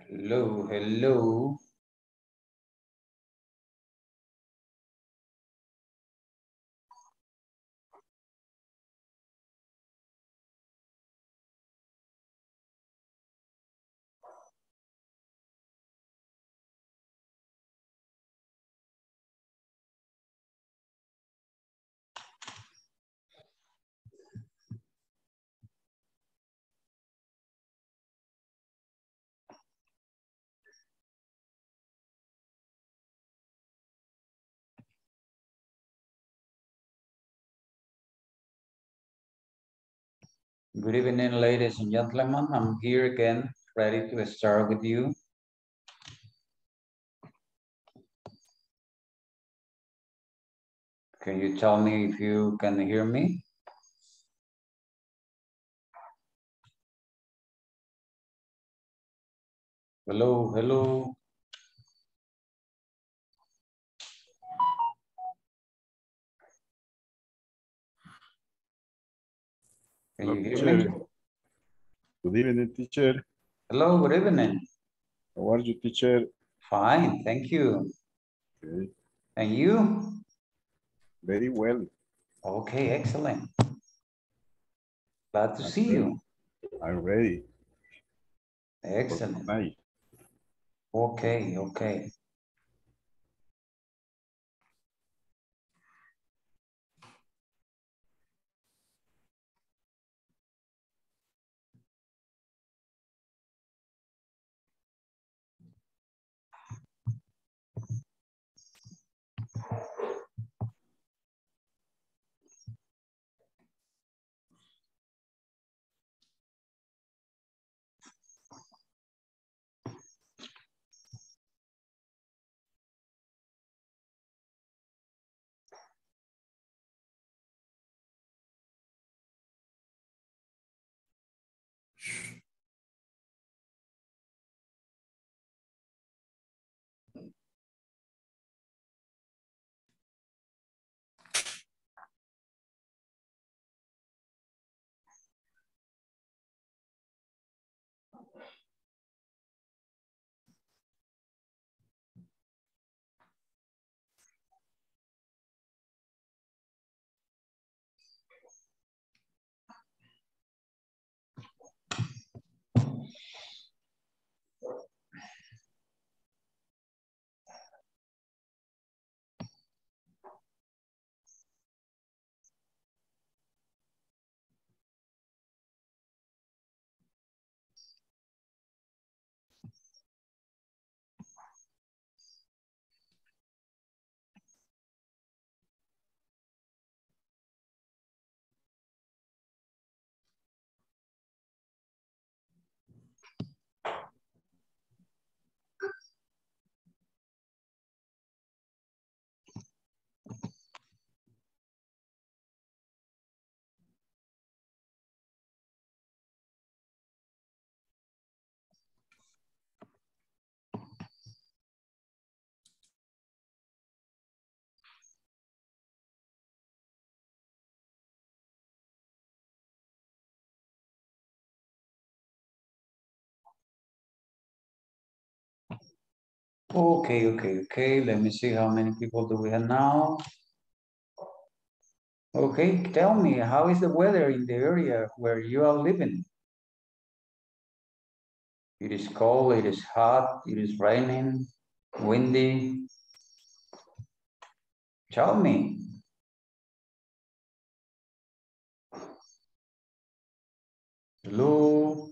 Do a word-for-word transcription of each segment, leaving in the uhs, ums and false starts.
Hello, hello. Good evening, ladies and gentlemen. I'm here again, ready to start with you. Can you tell me if you can hear me? Hello, hello. Can you hear me? Good evening, teacher. Hello, good evening. How are you, teacher? Fine, thank you. Okay. And you? Very well. Okay, excellent. Glad to I'm see ready. you. I'm ready. Excellent. Tonight. Okay, okay. Okay, okay, okay. Let me see how many people do we have now. Okay, tell me, how is the weather in the area where you are living? It is cold, it is hot, it is raining, windy. Tell me. Hello?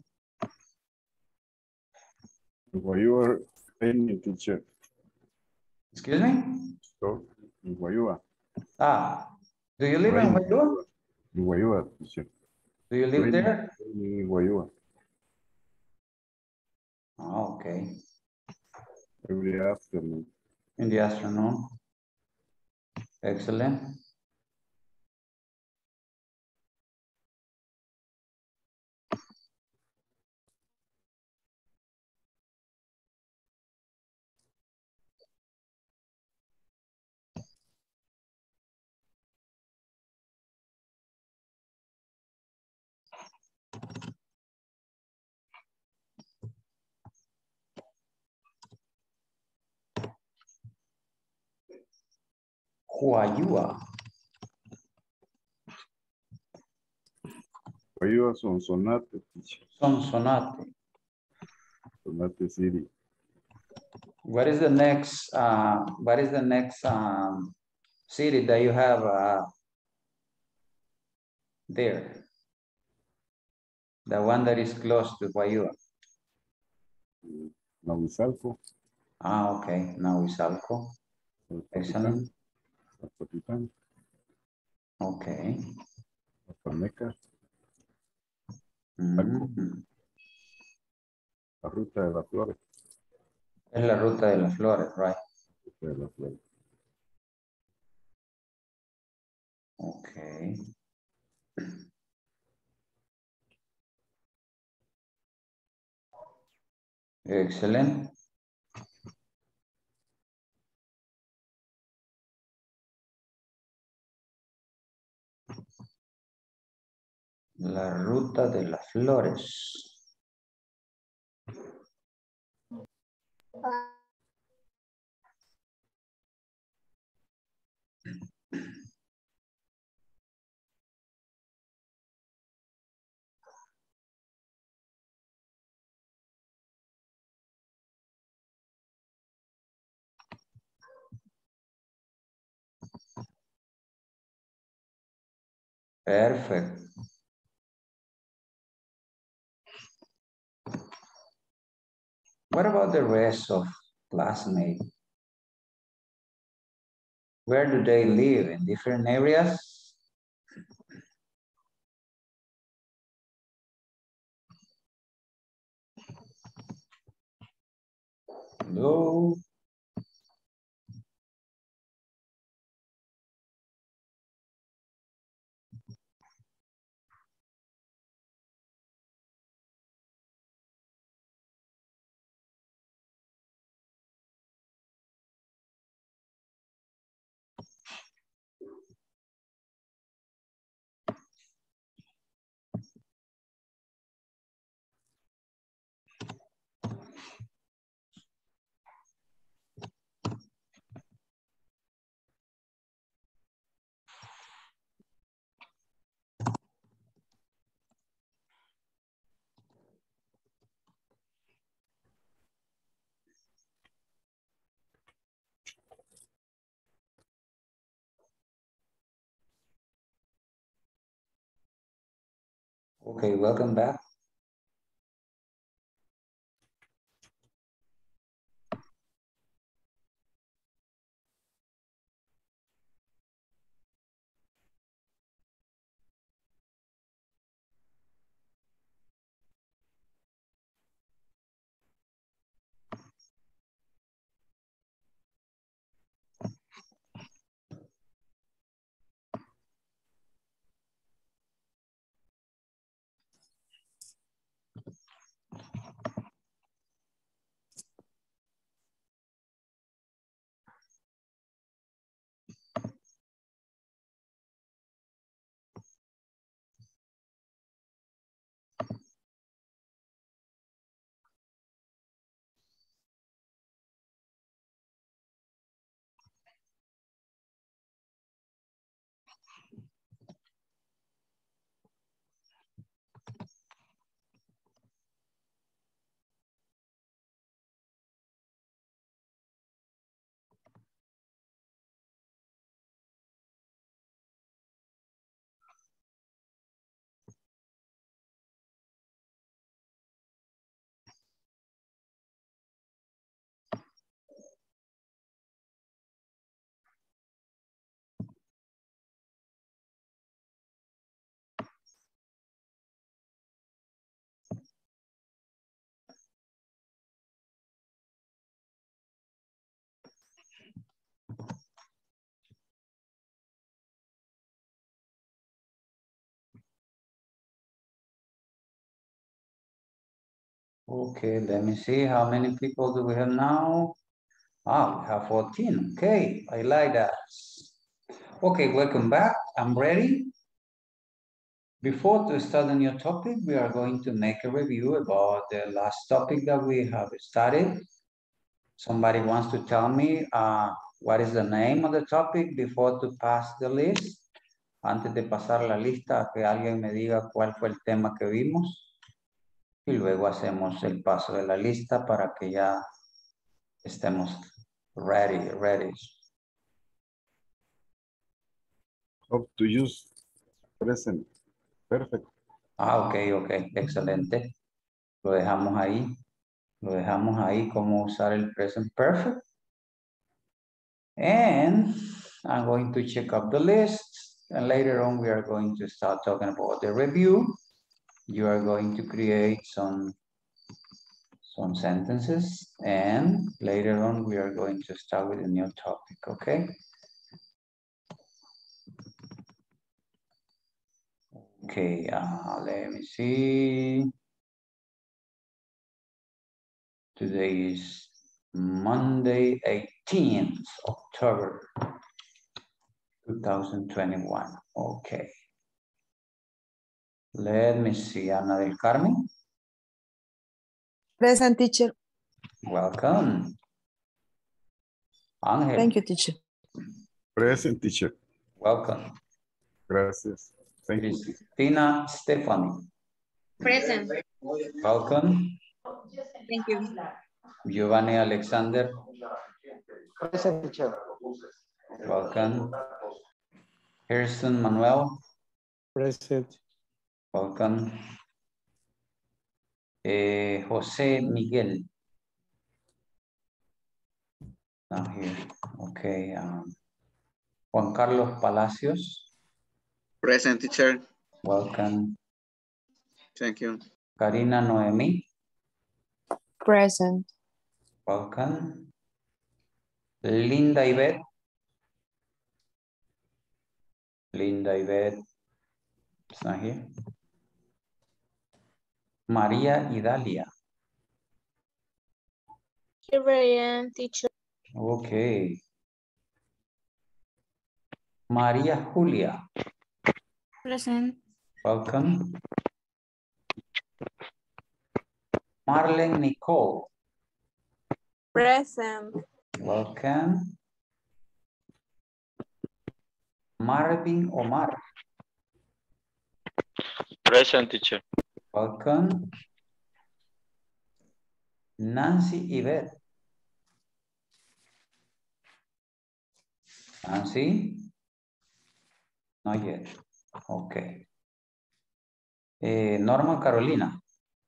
Where you are training, teacher? Excuse me? So, in Guayua. Ah, do you live in Training. Guayua? In Guayua, teacher. Do you live Training, there? training in Guayua. Oh, okay. Every afternoon. In the afternoon. Excellent. Guayua. Guayua son Sonate, teacher. Sonsonate. Sonate City. What is the next, uh, what is the next um, city that you have uh, there? The one that is close to Guayua. Nahuizalco. Ah, okay. Nahuizalco. Excellent. Zapotitán. Okay. Apaneca. Mm. La ruta de las flores. Es la ruta de las flores, right? Ruta de las flores. Okay. Excellent. La ruta de las flores. Perfect. What about the rest of classmates? Where do they live? In different areas? Hello? Okay, welcome back. Okay, let me see how many people do we have now? Ah, we have fourteen. Okay, I like that. Okay, welcome back. I'm ready. Before to start a new topic, we are going to make a review about the last topic that we have studied. Somebody wants to tell me uh, what is the name of the topic before to pass the list. Antes de pasar la lista, que alguien me diga cuál fue el tema que vimos. Y luego hacemos el paso de la lista para que ya estemos ready, ready. How to use present perfect. Ah, ok, ok, excelente. Lo dejamos ahí. Lo dejamos ahí como usar el present perfect. And I'm going to check up the list. And later on, we are going to start talking about the review. You are going to create some, some sentences. And later on, we are going to start with a new topic, okay? Okay, uh, let me see. Today is Monday, eighteenth October, two thousand twenty-one. Okay. Let me see, Ana del Carmen. Present, teacher. Welcome. Ángel. Thank you, teacher. Present teacher. Welcome. Gracias. Thank you. Cristina Stephanie. Present. Welcome. Thank you. Giovanni Alexander. Present, teacher. Welcome. Harrison Manuel. Present. Welcome. Eh, José Miguel. Not here. Okay. Um, Juan Carlos Palacios. Present, teacher. Welcome. Thank you. Karina Noemi. Present. Welcome. Linda Ivette. Linda Ivette. It's not here. María Idalia. Here I am, teacher. Okay. María Julia. Present. Welcome. Marlene Nicole. Present. Welcome. Marvin Omar. Present, teacher. Welcome. Nancy Yvette. Nancy? Not yet. Okay. Eh, Norma Carolina.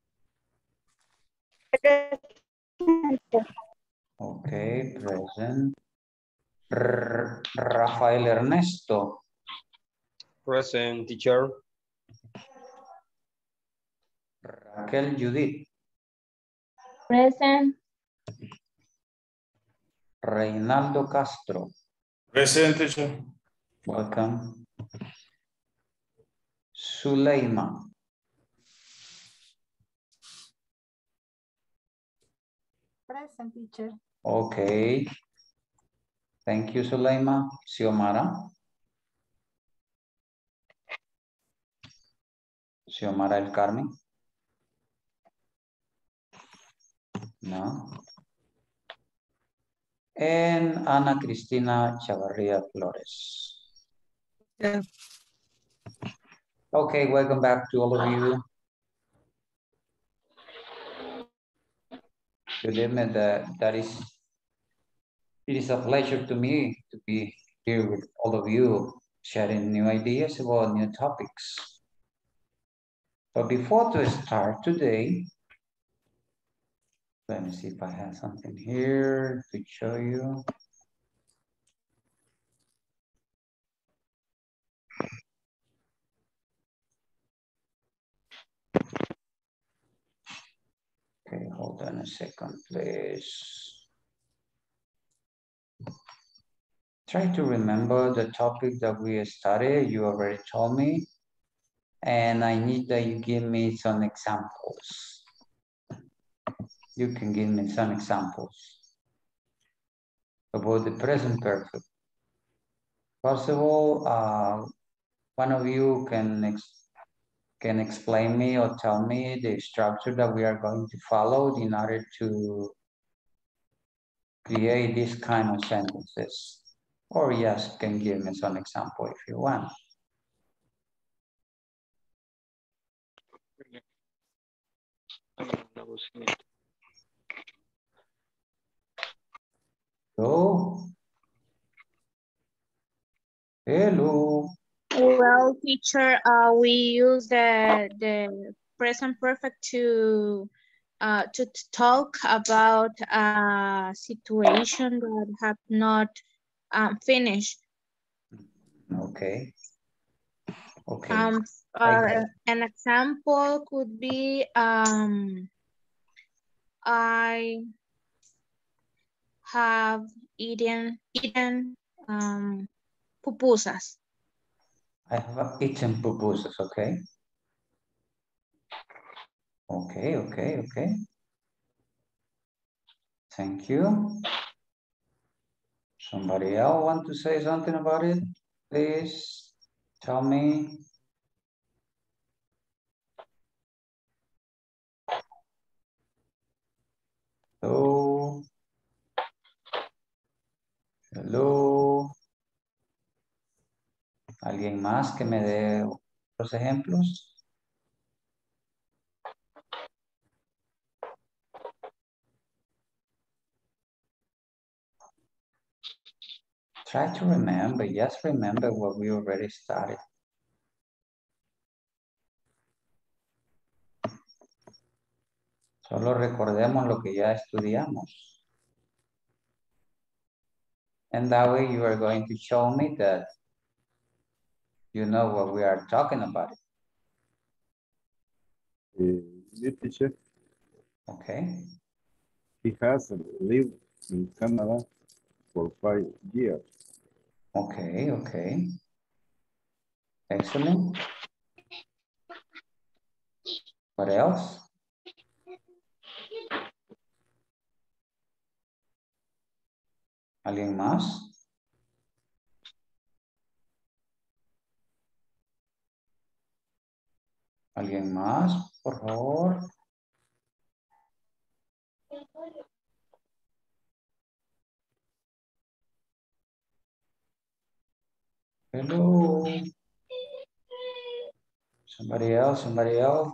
Okay, present. R Rafael Ernesto. Present, teacher. Raquel Judith. Present. Reinaldo Castro. Present, teacher. Welcome. Zuleima. Present, teacher. Okay. Thank you, Zuleima. Xiomara. Xiomara El Carmen. No. And Ana Cristina Chavarria Flores. Yeah. Okay, welcome back to all of you. Believe me, that, that is, it is a pleasure to me to be here with all of you, sharing new ideas about new topics. But before to start today, let me see if I have something here to show you. Okay, hold on a second, please. Try to remember the topic that we studied. You already told me. And I need that you give me some examples. You can give me some examples about the present perfect. First of all, uh, one of you can ex can explain me or tell me the structure that we are going to follow in order to create this kind of sentences. Or just can give me some example if you want. Hello? Hello? Well, teacher, uh, we use the the present perfect to uh, to t- talk about a situation that have not um, finished. Okay. Okay. Um, I uh, got it. an example could be um, I have eaten eaten um, pupusas. I have eaten pupusas, okay? Okay, okay, okay. Thank you. Somebody else want to say something about it? Please tell me. Hello. Hello. ¿Alguien más que me dé los ejemplos? Try to remember, just remember what we already started. Solo recordemos lo que ya estudiamos. And that way you are going to show me that you know what we are talking about. Uh, the teacher, Okay. he has lived in Canada for five years. Okay, okay. Excellent. What else? ¿Alguien más? ¿Alguien más? Por favor. Hello. Somebody else, somebody else.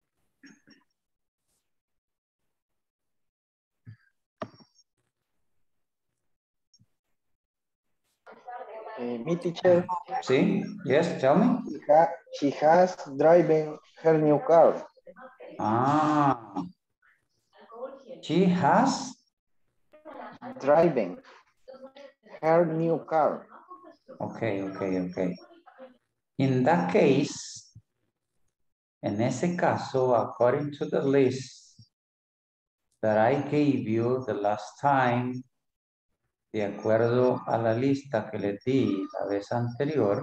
Uh, me teacher, Sí, yes, tell me. she, ha she has driven her new car. Ah. She has? Driving her new car. Okay, okay, okay. In that case, en ese caso, according to the list that I gave you the last time, de acuerdo a la lista que les di la vez anterior,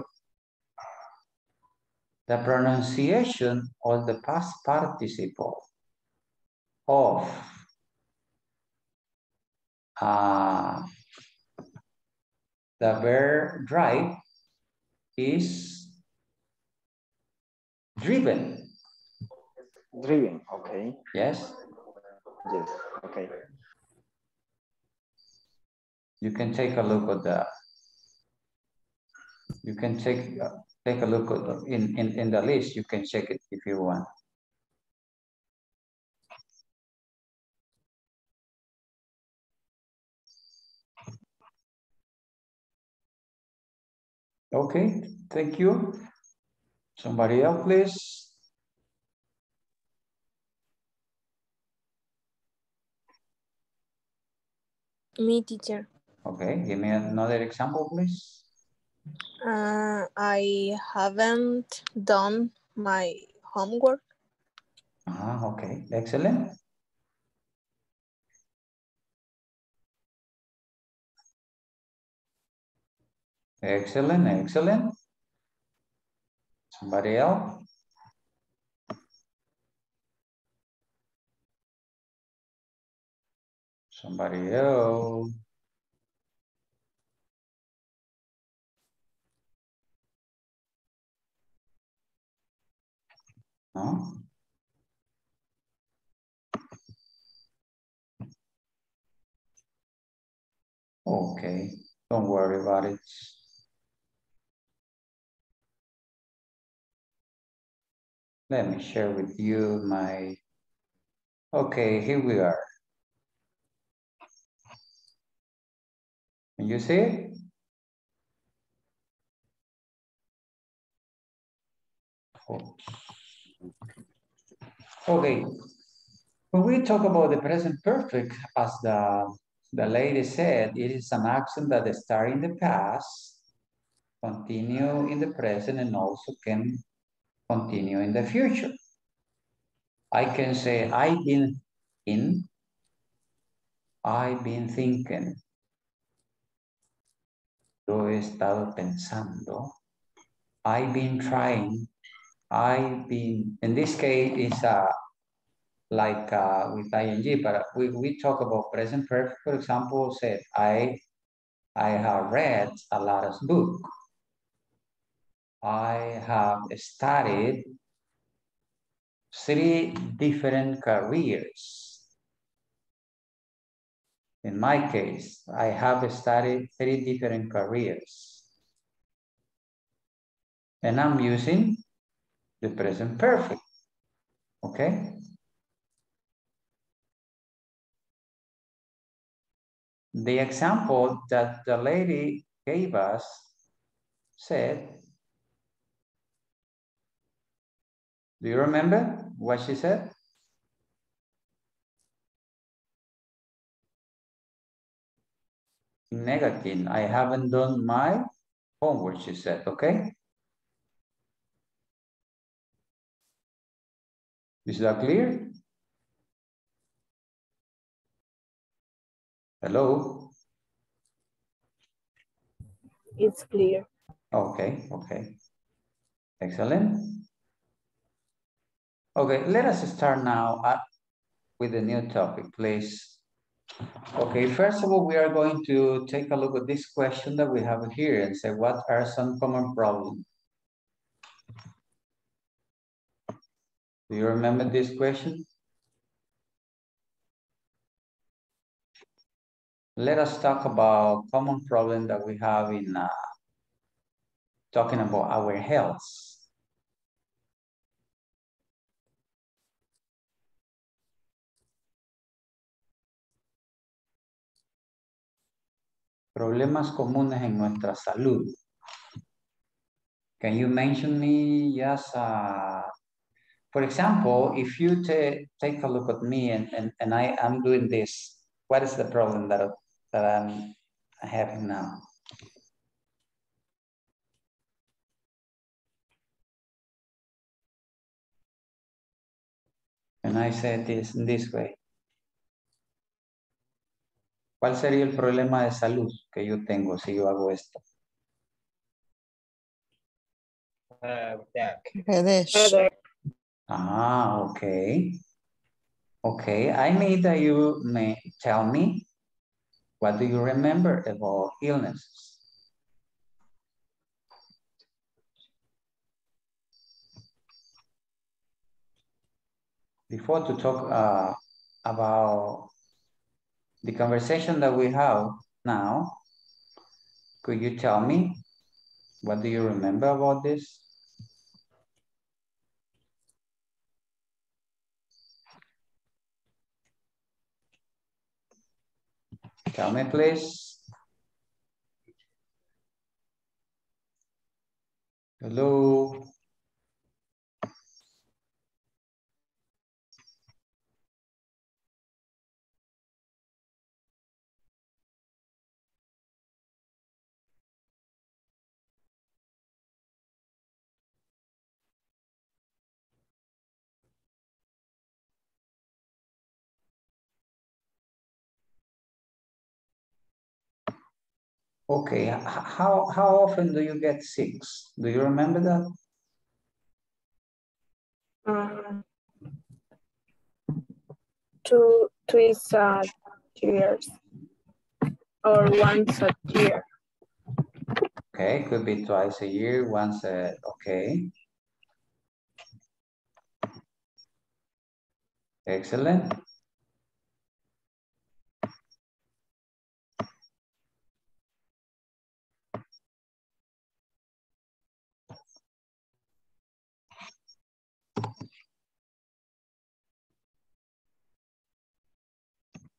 the pronunciation of the past participle of uh, the verb drive is driven. Driven, okay. Yes, Yes, okay. you can take a look at the. You can take uh, take a look at in, in in the list. You can check it if you want. Okay, thank you. Somebody else, please. Me, teacher. Okay, give me another example, please. Uh, I haven't done my homework. Ah, okay, excellent. Excellent, excellent. Somebody else? Somebody else? No? Okay, don't worry about it. Let me share with you my, okay, here we are. Can you see it? Oops. Okay, when we talk about the present perfect, as the, the lady said, it is an action that starts in the past, continue in the present, and also can continue in the future. I can say, I've been in, I've been thinking. Yo he estado pensando. I've been trying. I've been, in this case, it's uh, like uh, with ing, but we, we talk about present perfect, for example, said, I, I have read a lot of books. I have studied three different careers. In my case, I have studied three different careers. And I'm using the present perfect, okay? The example that the lady gave us said, do you remember what she said? Negative, I haven't done my homework, she said, okay? Is that clear? Hello? It's clear. Okay, okay. Excellent. Okay, let us start now at, with a new topic, please. Okay, first of all, we are going to take a look at this question that we have here and say, what are some common problems? Do you remember this question? Let us talk about common problem that we have in uh, talking about our health. Problemas comunes en nuestra salud. Can you mention me just, uh, for example, if you take a look at me and, and, and I am doing this, what is the problem that, that I'm having now? And I say this in this way. ¿Cuál sería el problema de salud que yo tengo si yo hago esto? Headache. Ah, okay. Okay, I need that you may tell me, what do you remember about illnesses? Before to talk uh, about the conversation that we have now, could you tell me, what do you remember about this? Tell me, please. Hello. Okay, how, how often do you get sick? Do you remember that? Um, two, twice a year or once a year. Okay, could be twice a year, once a, okay. Excellent.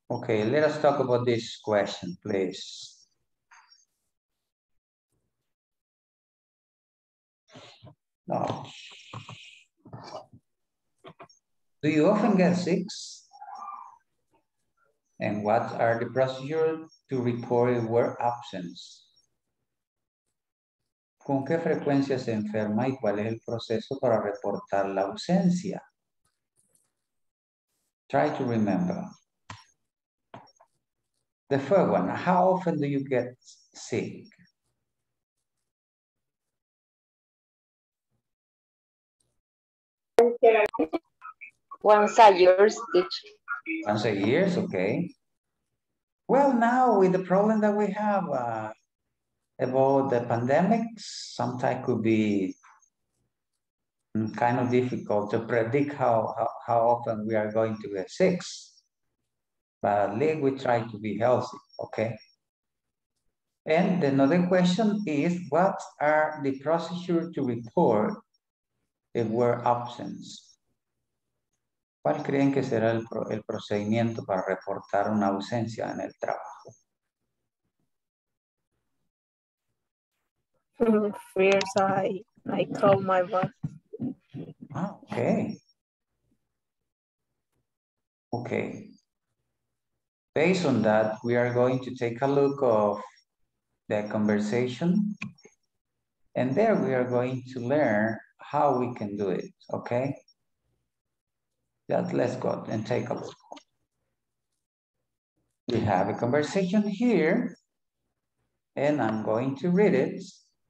Okay, let us talk about this question, please. No. Do you often get sick? And what are the procedures to report work absence? ¿Con qué frecuencia se enferma y cuál es el proceso para reportar la ausencia? Try to remember. The first one, how often do you get sick? Once a year, teacher. Once a year, okay. Well, now with the problem that we have uh, about the pandemic, sometimes could be kind of difficult to predict how, how, how often we are going to get sick. But at least we try to be healthy, okay? And another question is, what are the procedures to report if we're absent? ¿Cuál creen que será el, pro, el procedimiento para reportar una ausencia en el trabajo? First, I, I call my boss. Ah, okay. Okay. Based on that, we are going to take a look of the conversation. And there we are going to learn how we can do it, okay? Just let's go and take a look. We have a conversation here, and I'm going to read it.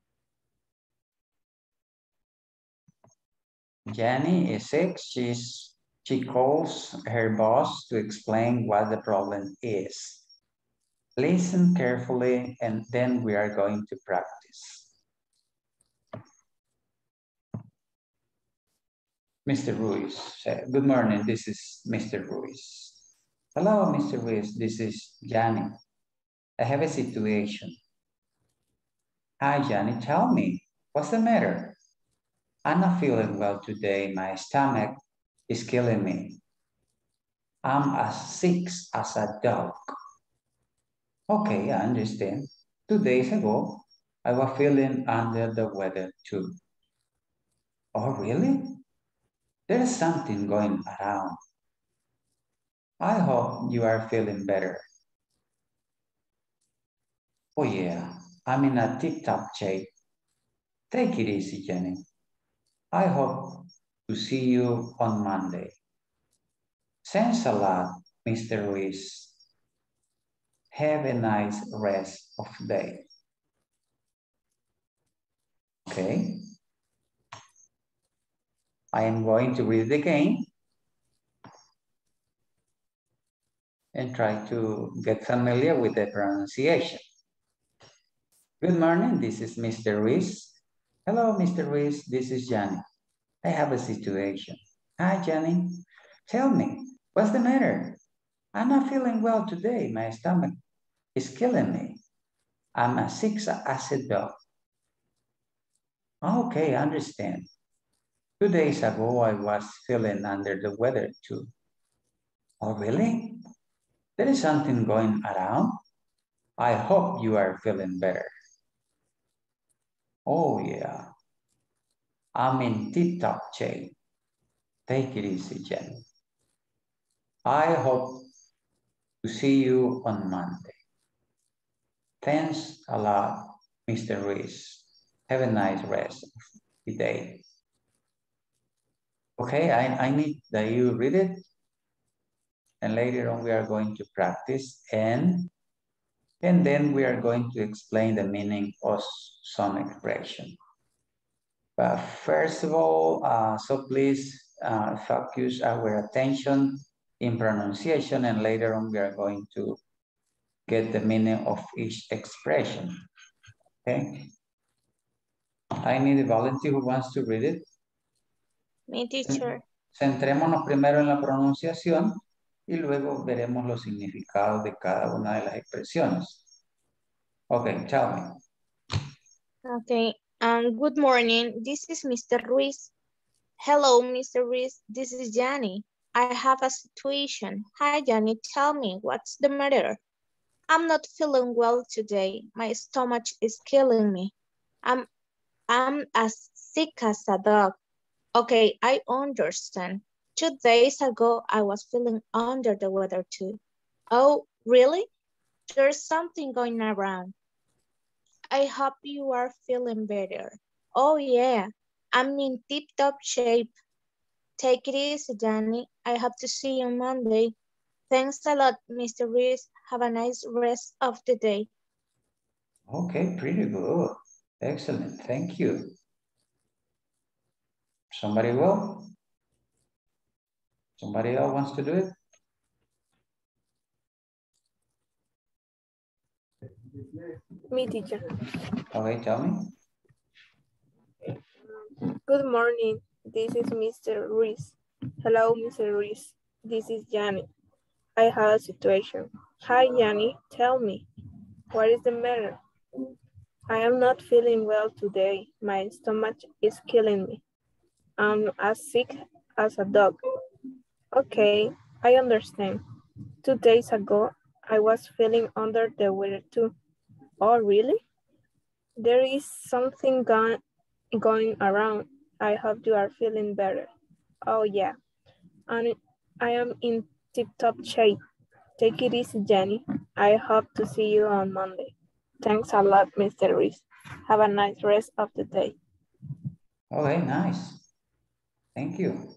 Jenny is sick. She's, she calls her boss to explain what the problem is. Listen carefully, and then we are going to practice. Mister Ruiz, good morning, this is Mister Ruiz. Hello, Mister Ruiz, this is Jenny. I have a situation. Hi, Jenny, tell me, what's the matter? I'm not feeling well today. My stomach is killing me. I'm as sick as a dog. Okay, I understand. Two days ago, I was feeling under the weather too. Oh, really? There's something going around. I hope you are feeling better. Oh yeah, I'm in a tip-top shape. Take it easy, Jenny. I hope to see you on Monday. Thanks a lot, Mister Ruiz. Have a nice rest of the day. Okay. I am going to read it again and try to get familiar with the pronunciation. Good morning, this is Mister Ruiz. Hello, Mister Ruiz, this is Jenny. I have a situation. Hi, Jenny. Tell me, what's the matter? I'm not feeling well today. My stomach is killing me. I'm a sick as a dog. Okay, I understand. Two days ago, I was feeling under the weather too. Oh, really? There is something going around? I hope you are feeling better. Oh, yeah. I'm in tip-top shape. Take it easy, Jen. I hope to see you on Monday. Thanks a lot, Mister Ruiz. Have a nice rest of the day. Okay, I, I need that you read it. And later on, we are going to practice and, and then we are going to explain the meaning of some expression. But first of all, uh, so please uh, focus our attention in pronunciation, and later on, we are going to get the meaning of each expression. Okay. I need a volunteer who wants to read it. Me, teacher. Centrémonos primero en la pronunciación y luego veremos los significados de cada una de las expresiones. Okay, tell me. Okay. Um, good morning. This is Mister Ruiz. Hello, Mister Ruiz. This is Jenny. I have a situation. Hi, Johnny, tell me, what's the matter? I'm not feeling well today. My stomach is killing me. I'm, I'm as sick as a dog. Okay, I understand. Two days ago, I was feeling under the weather too. Oh, really? There's something going around. I hope you are feeling better. Oh yeah, I'm in tip-top shape. Take it easy, Danny. I hope to see you Monday. Thanks a lot, Mister Reese. Have a nice rest of the day. Okay, pretty good. Excellent. Thank you. Somebody will? Somebody else wants to do it? Me, teacher. Okay, tell me. Good morning. This is Mister Reese. Hello, Mister Reese. This is Janet. I have a situation. Hi, Janet. Tell me, what is the matter? I am not feeling well today. My stomach is killing me. I'm as sick as a dog. Okay, I understand. Two days ago, I was feeling under the weather too. Oh, really? There is something go going around. I hope you are feeling better. Oh, yeah. And I am in tip-top shape. Take it easy, Jenny. I hope to see you on Monday. Thanks a lot, Mister Reese. Have a nice rest of the day. Okay, nice. Thank you.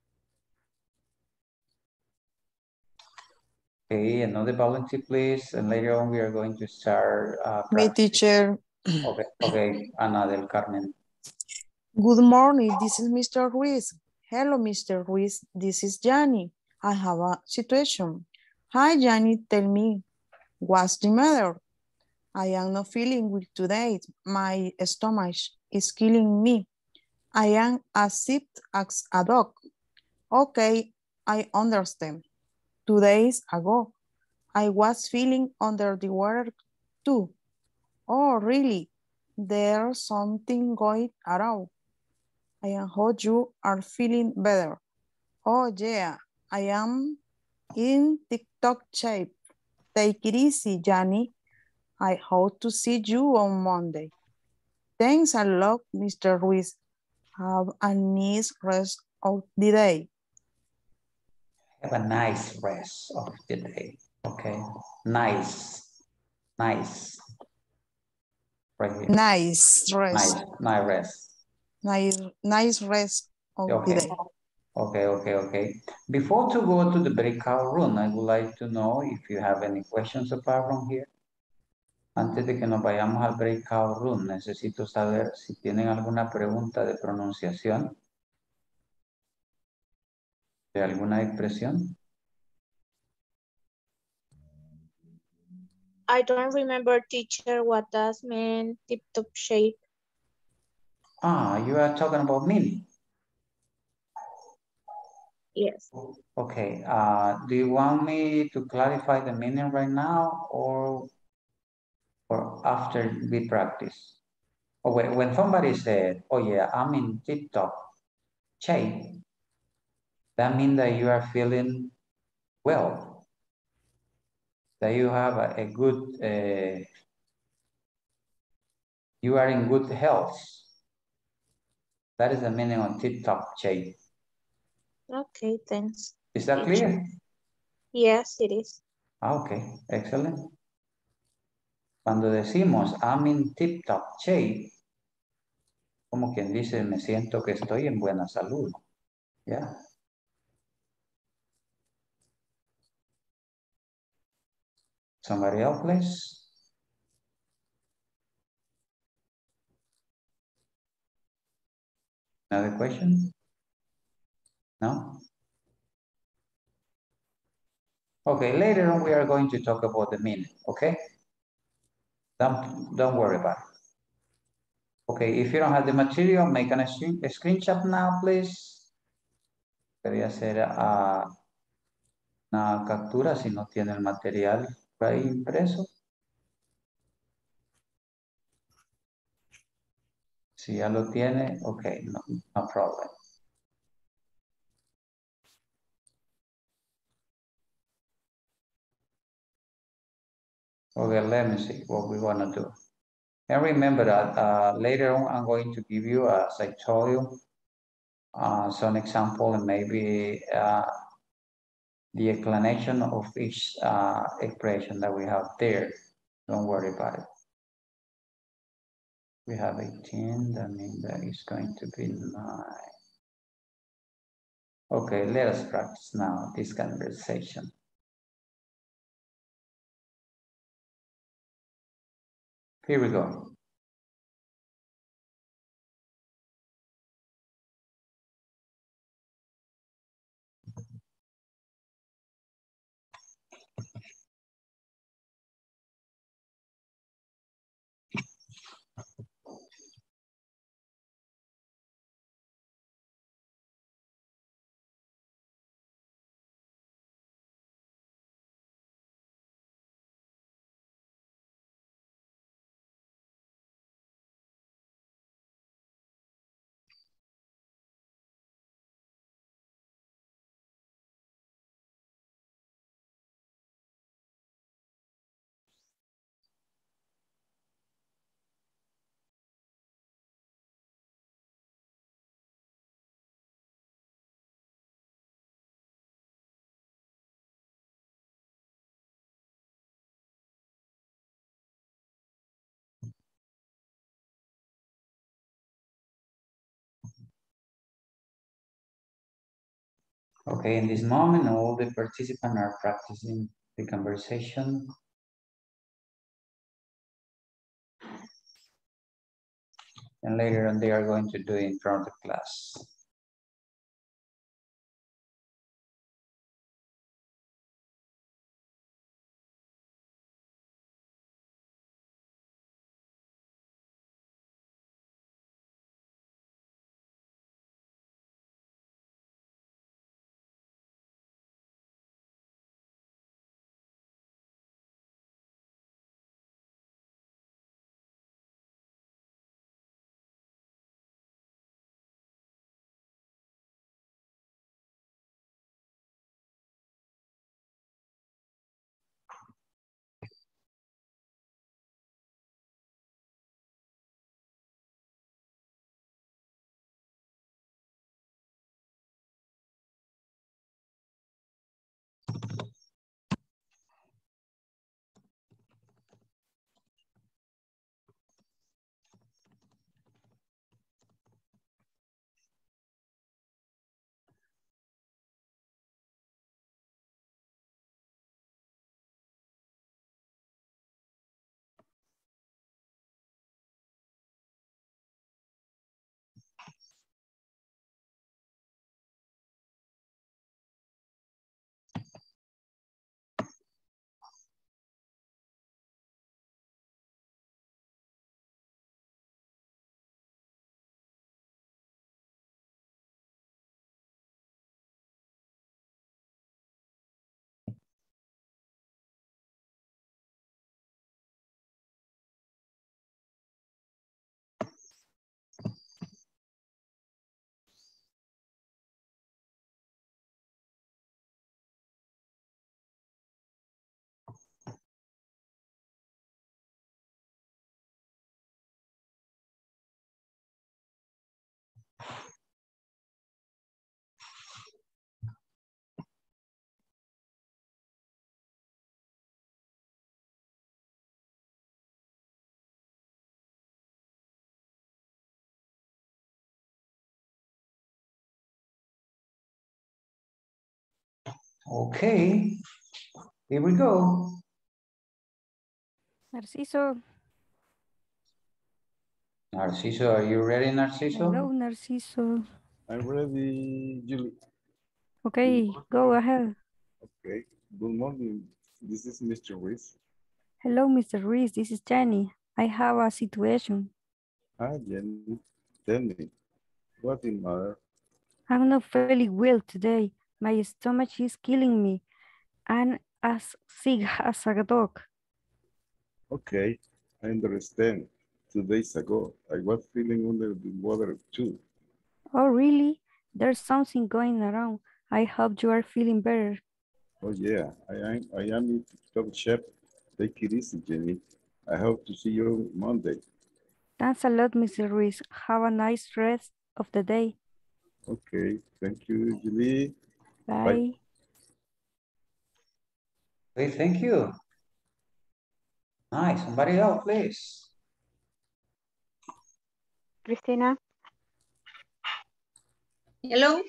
Okay, another volunteer, please. And later on, we are going to start. Uh, My teacher. Okay, okay, Ana del Carmen. Good morning, this is Mister Ruiz. Hello, Mister Ruiz, this is Johnny. I have a situation. Hi, Johnny, tell me, what's the matter? I am not feeling well today. My stomach is killing me. I am as sick as a dog. Okay, I understand. Two days ago, I was feeling under the weather too. Oh, really? There's something going around. I hope you are feeling better. Oh yeah, I am in TikTok shape. Take it easy, Johnny. I hope to see you on Monday. Thanks a lot, Mister Ruiz. Have a nice rest of the day. Have a nice rest of the day. Okay, nice, nice. Right here. Nice rest. Nice, nice rest. Nice, nice rest of Okay. the day. Okay, okay, okay. Before to go to the breakout room, I would like to know if you have any questions apart from here. Antes de que nos vayamos al breakout room, necesito saber si tienen alguna pregunta de pronunciación, de alguna expresión. I don't remember, teacher, what does mean tip-top shape? Ah, you are talking about meaning. Yes. Okay, uh, do you want me to clarify the meaning right now or, or after we practice? Oh, when, when somebody said, oh yeah, I'm in tip-top shape, that means that you are feeling well, that you have a, a good, uh, you are in good health. That is the meaning of tip-top shape. Okay, thanks. Is that teacher. clear? Yes, it is. Okay, excellent. Cuando decimos I'm in tip-top shape, como quien dice, me siento que estoy en buena salud. ¿Ya? Somebody else, please. Another question? No? Okay, later on we are going to talk about the meaning, okay? Don't, don't worry about it. Okay, if you don't have the material, make an, a screenshot now, please. Quería hacer uh, una captura si no tiene el material por ahí impreso. Si ya lo tiene, ok, no, no problem. Okay, let me see what we want to do. And remember that uh, later on, I'm going to give you, as I told you, uh, some example and maybe uh, the explanation of each uh, expression that we have there. Don't worry about it. We have eighteen, that means that is going to be nine. Okay, let us practice now this conversation. Here we go. Okay, in this moment, all the participants are practicing the conversation. And later on, they are going to do it in front of the class. Okay, here we go. Narciso. Narciso, are you ready, Narciso? Hello, Narciso. I'm ready, Julie. Okay, go ahead. Okay. Good morning. This is Mister Ruiz. Hello, Mister Reese. This is Jenny. I have a situation. Hi, Jenny. Tell me, what's the matter? I'm not feeling well today. My stomach is killing me. I'm as sick as a dog. Okay, I understand. Two days ago, I was feeling under the water too. Oh, really? There's something going around. I hope you are feeling better. Oh yeah, I am. I am in top shape. Take it easy, Jenny. I hope to see you on Monday. Thanks a lot, Mister Ruiz. Have a nice rest of the day. Okay, thank you, Julie. Bye. Bye. Okay, thank you. Nice. Somebody else, please. Christina. Hello.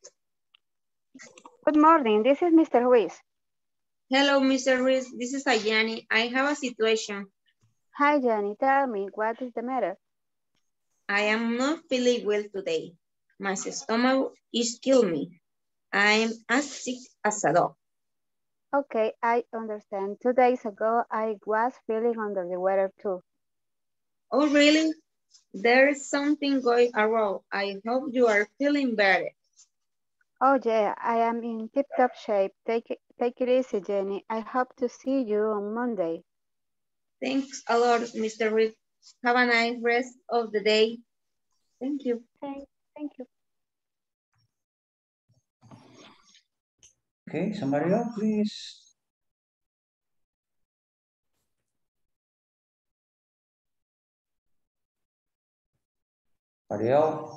Good morning. This is Mister Ruiz. Hello, Mister Ruiz. This is Ayani. I have a situation. Hi, Jenny. Tell me, what is the matter? I am not feeling well today. My stomach is killing me. I'm as sick as a dog. Okay, I understand. Two days ago, I was feeling under the weather too. Oh, really? There is something going around. I hope you are feeling better. Oh yeah, I am in tip-top shape. Take it, take it easy, Jenny. I hope to see you on Monday. Thanks a lot, Mister Ruiz. Have a nice rest of the day. Thank you. Thank, thank you. Okay, somebody else, please. Somebody else?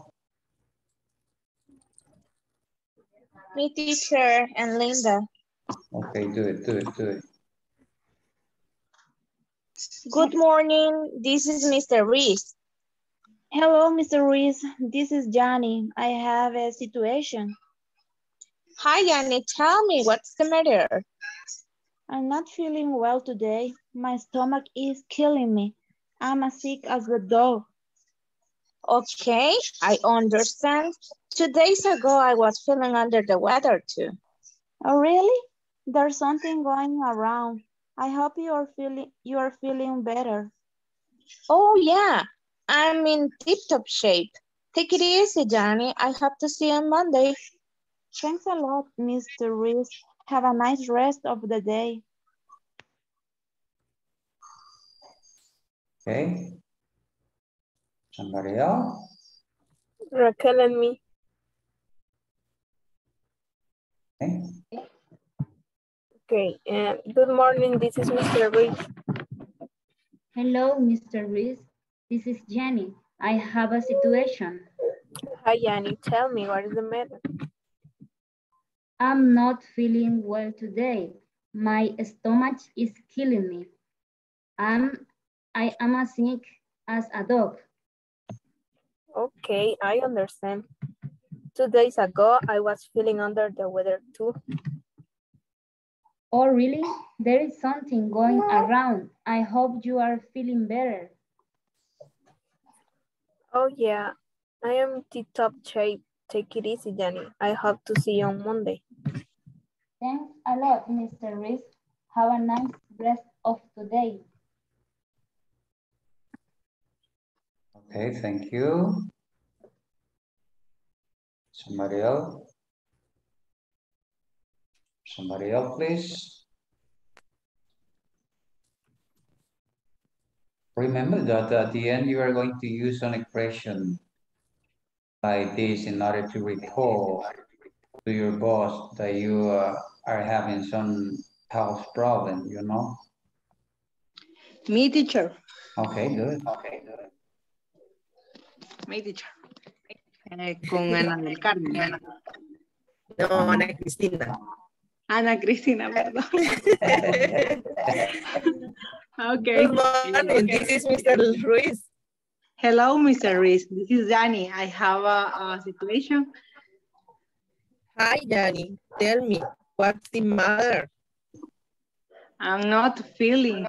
Me, teacher, and Linda. Okay, do it, do it, do it. Good morning. This is Mister Ruiz. Hello, Mister Ruiz. This is Johnny. I have a situation. Hi, Johnny. Tell me, what's the matter? I'm not feeling well today. My stomach is killing me. I'm as sick as a dog. Okay, I understand. Two days ago, I was feeling under the weather too. Oh, really? There's something going around. I hope you are feeling you are feeling better. Oh yeah, I'm in tip-top shape. Take it easy, Johnny. I hope to see you on Monday. Thanks a lot, Mister Ruiz. Have a nice rest of the day. Okay. Somebody else? Raquel and me. Okay. Okay, uh, good morning. This is Mister Ruiz. Hello, Mister Ruiz. This is Jenny. I have a situation. Hi, Yanni. Tell me, what is the matter? I'm not feeling well today. My stomach is killing me. I'm, I am as sick as a dog. Okay, I understand. Two days ago, I was feeling under the weather too. Oh, really? There is something going around. I hope you are feeling better. Oh yeah, I am in tip-top shape. Take it easy, Jenny. I hope to see you on Monday. Thanks a lot, Mister Ruiz. Have a nice rest of today. Okay, thank you. Somebody else? Somebody else, please. Remember that at the end you are going to use an expression like this in order to report to your boss that you uh, are having some health problem, you know? Me, teacher. Okay, good. Okay, good. Me, teacher. Eh, con Ana del Carmen. No, Ana Cristina. Ana Cristina, perdón. Okay. Good morning. This is Mister Ruiz. Hello, Mister Ruiz. This is Danny. I have a, a situation. Hi, Danny. Tell me, what's the matter? I'm not feeling.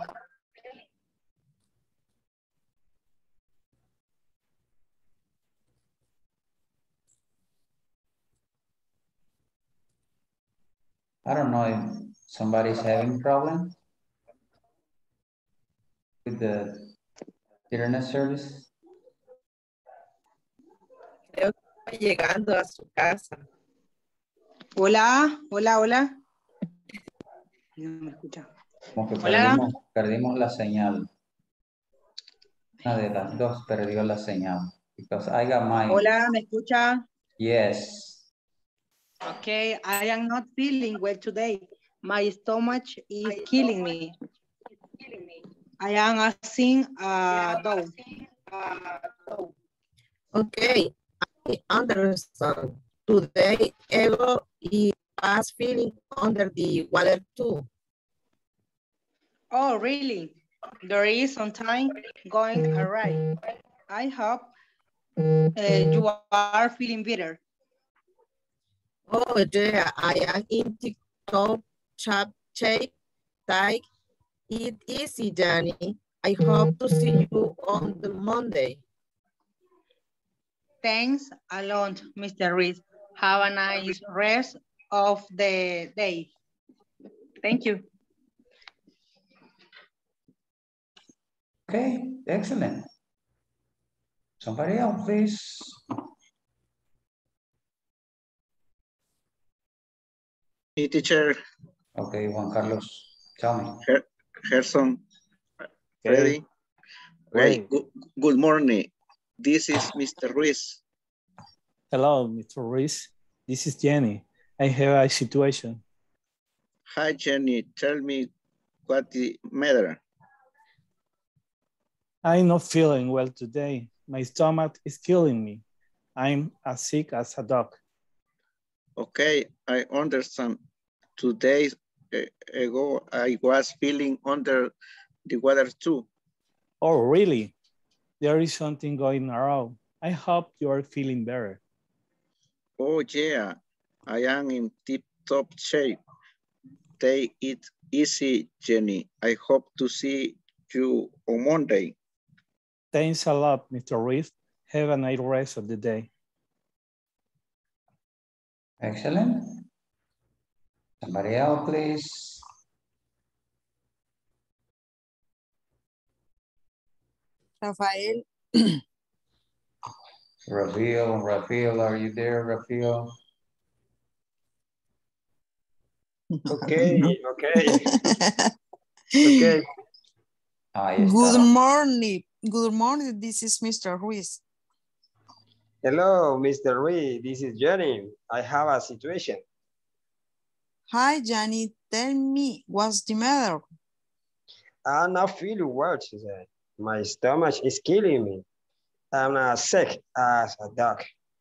I don't know if somebody's having problem with the internet service. Creo que está llegando a su casa. Hola, hola, hola. No me escucha. Como que Hola. perdimos, perdimos la señal. Una de las dos perdió la señal. Because I got my... Hola, ¿me escucha? Yes. Okay, I am not feeling well today. My stomach is killing me. I am asking a dog. Okay, I understand. Today, Ego was feeling under the water too. Oh, really? There is something going awry. I hope uh, you are feeling better. Oh, yeah, I am in TikTok chat shape. Take it easy, Danny. I hope to see you on the Monday. Thanks a lot, Mister Reed. Have a nice rest of the day. Thank you. Okay, excellent. Somebody else, please. Hey, teacher. Okay, Juan Carlos, tell me. Her Gerson. Ready? Great. Good, good morning. This is Mister Ruiz. Hello, Mister Ruiz. This is Jenny. I have a situation. Hi, Jenny. Tell me what the matter. I'm not feeling well today. My stomach is killing me. I'm as sick as a dog. Okay, I understand. Two days ago, I was feeling under the weather too. Oh, really? There is something going around. I hope you are feeling better. Oh, yeah. I am in tip-top shape. Take it easy, Jenny. I hope to see you on Monday. Thanks a lot, Mister Ruiz. Have a nice rest of the day. Excellent. Somebody else, please. Rafael. Rafael, Rafael, are you there, Rafael? Okay, okay. Okay. Good morning. Good morning. This is Mister Ruiz. Hello, Mister Ruiz. This is Jenny. I have a situation. Hi, Jenny. Tell me, what's the matter? I'm not feeling well today. My stomach is killing me. I'm as sick as a dog.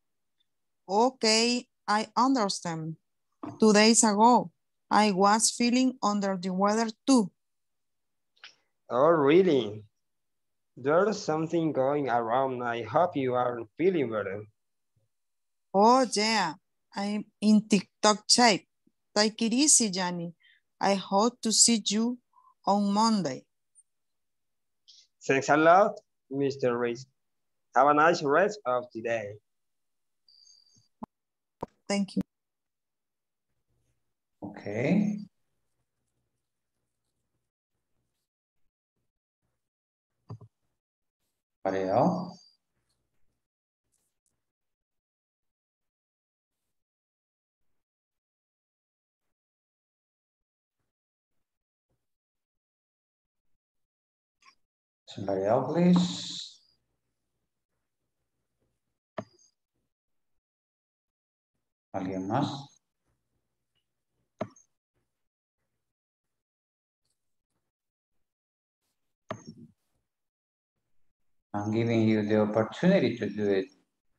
Okay, I understand. Two days ago, I was feeling under the weather too. Oh, really? There's something going around. I hope you are feeling better. Oh, yeah. I'm in TikTok shape. Take it easy, Jenny. I hope to see you on Monday. Thanks a lot, Mister Reese. Have a nice rest of the day. Thank you. Okay. Somebody else? Somebody else, please. ¿Alguien más? I'm giving you the opportunity to do it.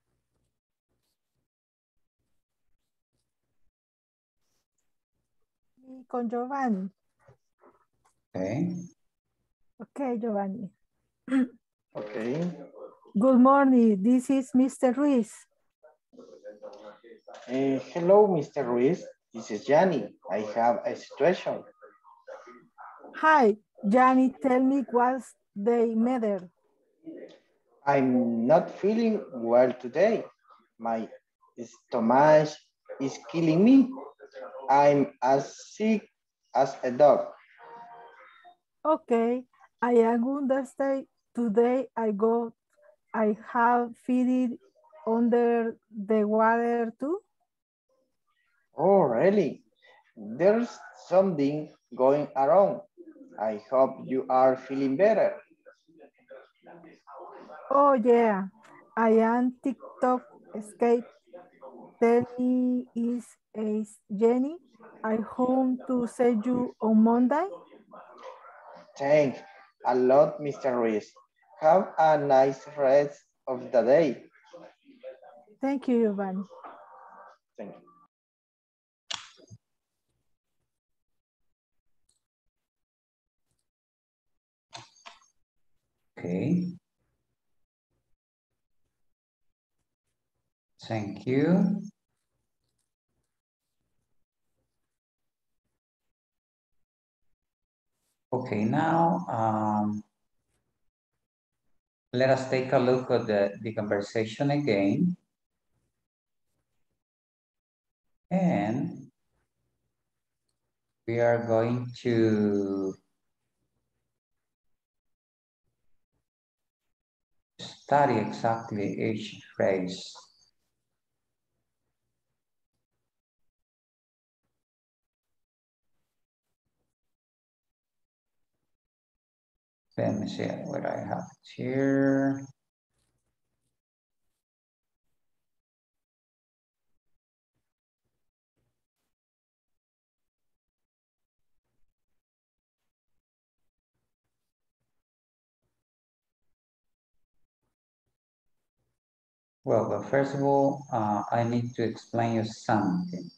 Con Giovanni. Okay. Okay, Giovanni. Okay. Good morning. This is Mister Ruiz. Uh, hello, Mister Ruiz. This is Yanni. I have a situation. Hi, Yanni. Tell me what's the matter. I'm not feeling well today. My stomach is killing me. I'm as sick as a dog. Okay, I understand. Today I go, I have feeling under the water too. Oh, really? There's something going around. I hope you are feeling better. Oh yeah, I am TikTok escape. Tell me is, is Jenny. I hope to see you on Monday. Thanks a lot, Mister Reese. Have a nice rest of the day. Thank you, Giovanni. Thank you. Okay. Thank you. Okay, now um, let us take a look at the, the conversation again. And we are going to study exactly each phrase. Let me see what I have here. Well, but first of all, uh, I need to explain you something.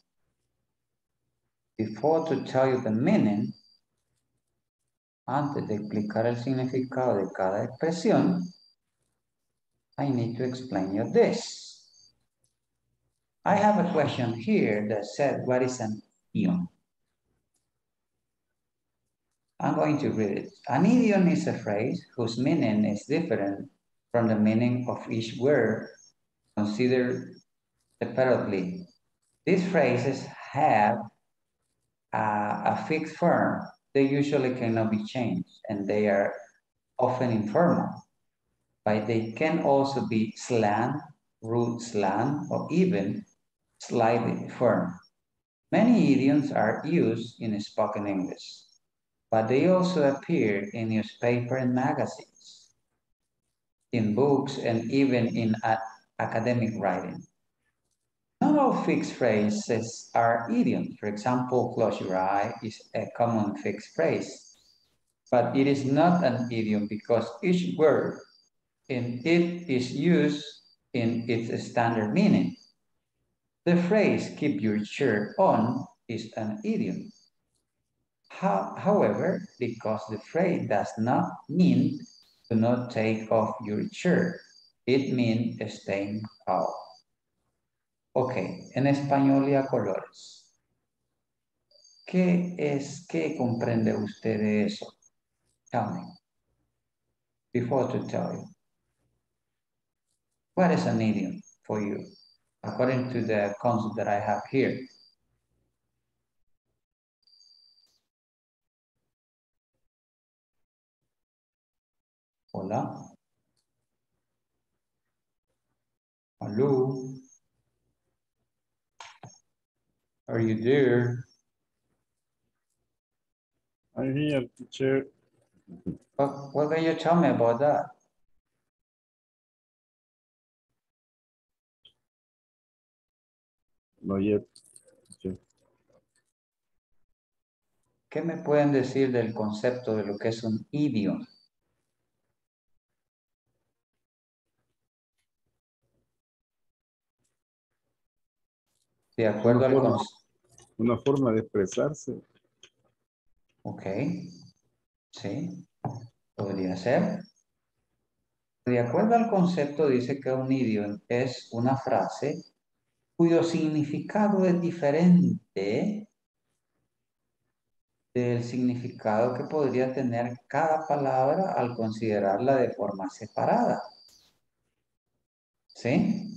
Before to tell you the meaning, antes de explicar el significado de cada expresión, I need to explain you this. I have a question here that said, what is an idiom? I'm going to read it. An idiom is a phrase whose meaning is different from the meaning of each word considered separately. These phrases have a, a fixed form. They usually cannot be changed, and they are often informal. But they can also be slang, rude slang, or even slightly firm. Many idioms are used in spoken English, but they also appear in newspaper and magazines, in books, and even in academic writing. Not all fixed phrases are idioms. For example, close your eye is a common fixed phrase, but it is not an idiom because each word in it is used in its standard meaning. The phrase keep your shirt on is an idiom. How, however, because the phrase does not mean to not take off your shirt, it means staying calm. Ok, en español y a colores. ¿Qué es, qué comprende usted de eso? Tell me. Before to tell you. What is an idiom for you? According to the concept that I have here. Hola. Hello. Are you there? I'm here, teacher. What, what can you tell me about that? Not yet, teacher. ¿Qué me pueden decir del concepto de lo que es un idioma? De acuerdo al concepto. Una forma de expresarse. Ok. Sí. Podría ser. De acuerdo al concepto, dice que un idioma es una frase cuyo significado es diferente del significado que podría tener cada palabra al considerarla de forma separada. ¿Sí?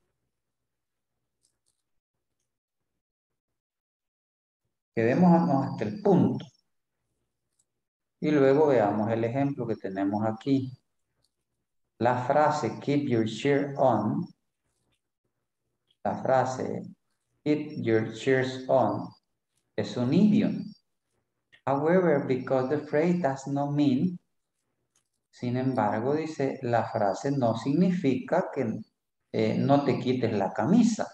Quedémonos hasta el punto. Y luego veamos el ejemplo que tenemos aquí. La frase keep your shirt on, la frase keep your shirt on es un idioma. However, because the phrase does not mean, sin embargo, dice, la frase no significa que eh, no te quites la camisa.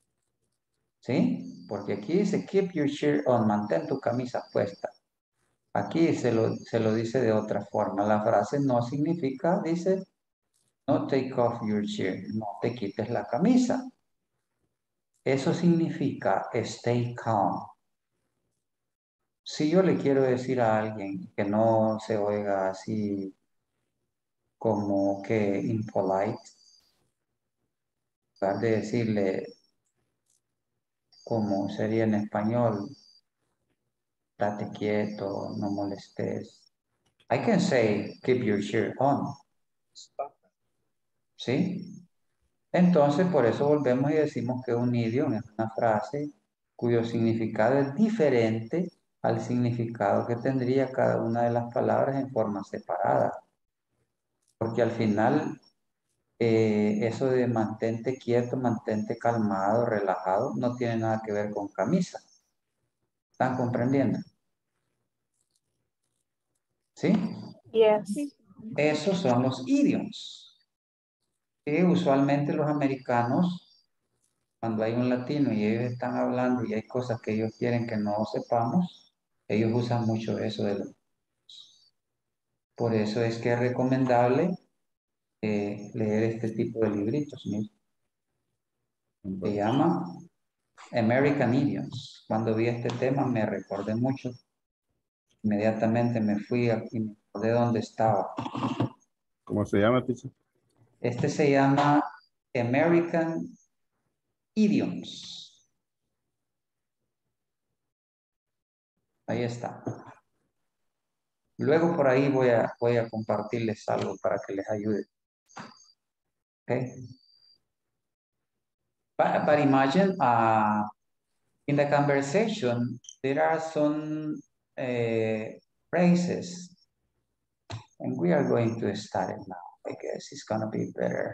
¿Sí? Porque aquí dice keep your shirt on, mantén tu camisa puesta. Aquí se lo, se lo dice de otra forma. La frase no significa, dice, no take off your shirt, no te quites la camisa. Eso significa stay calm. Si yo le quiero decir a alguien que no se oiga así como que impolite, en lugar de decirle como sería en español, date quieto, no molestes. I can say, keep your shirt on. ¿Sí? Entonces, por eso volvemos y decimos que un idioma es una frase cuyo significado es diferente al significado que tendría cada una de las palabras en forma separada. Porque al final, eh, eso de mantente quieto, mantente calmado, relajado, no tiene nada que ver con camisa. ¿Están comprendiendo? ¿Sí? Yes. Esos son los idioms. Que usualmente los americanos, cuando hay un latino y ellos están hablando y hay cosas que ellos quieren que no sepamos, ellos usan mucho eso de los... Por eso es que es recomendable eh, leer este tipo de libritos, ¿no? Se llama American Idioms. Cuando vi este tema me recordé mucho. Inmediatamente me fui a, y me acordé dónde estaba. ¿Cómo se llama, teacher? Este se llama American Idioms. Ahí está. Luego por ahí voy a, voy a compartirles algo para que les ayude. Okay. But, but imagine uh, in the conversation, there are some uh, phrases, and we are going to start it now. I guess it's going to be better.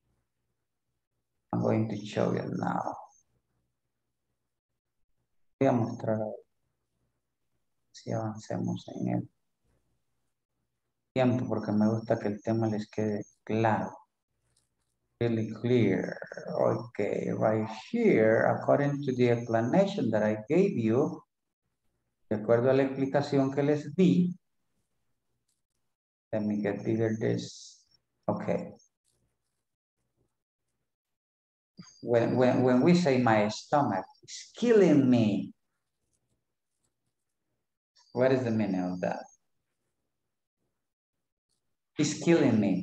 I'm going to show you now. Voy a mostrar si avancemos en el tiempo, porque me gusta que el tema les quede claro. Really clear. Okay, right here, according to the explanation that I gave you, de acuerdo a la explicación que les di, let me get bigger this. Okay. When, when, when we say my stomach is killing me, what is the meaning of that? It's killing me.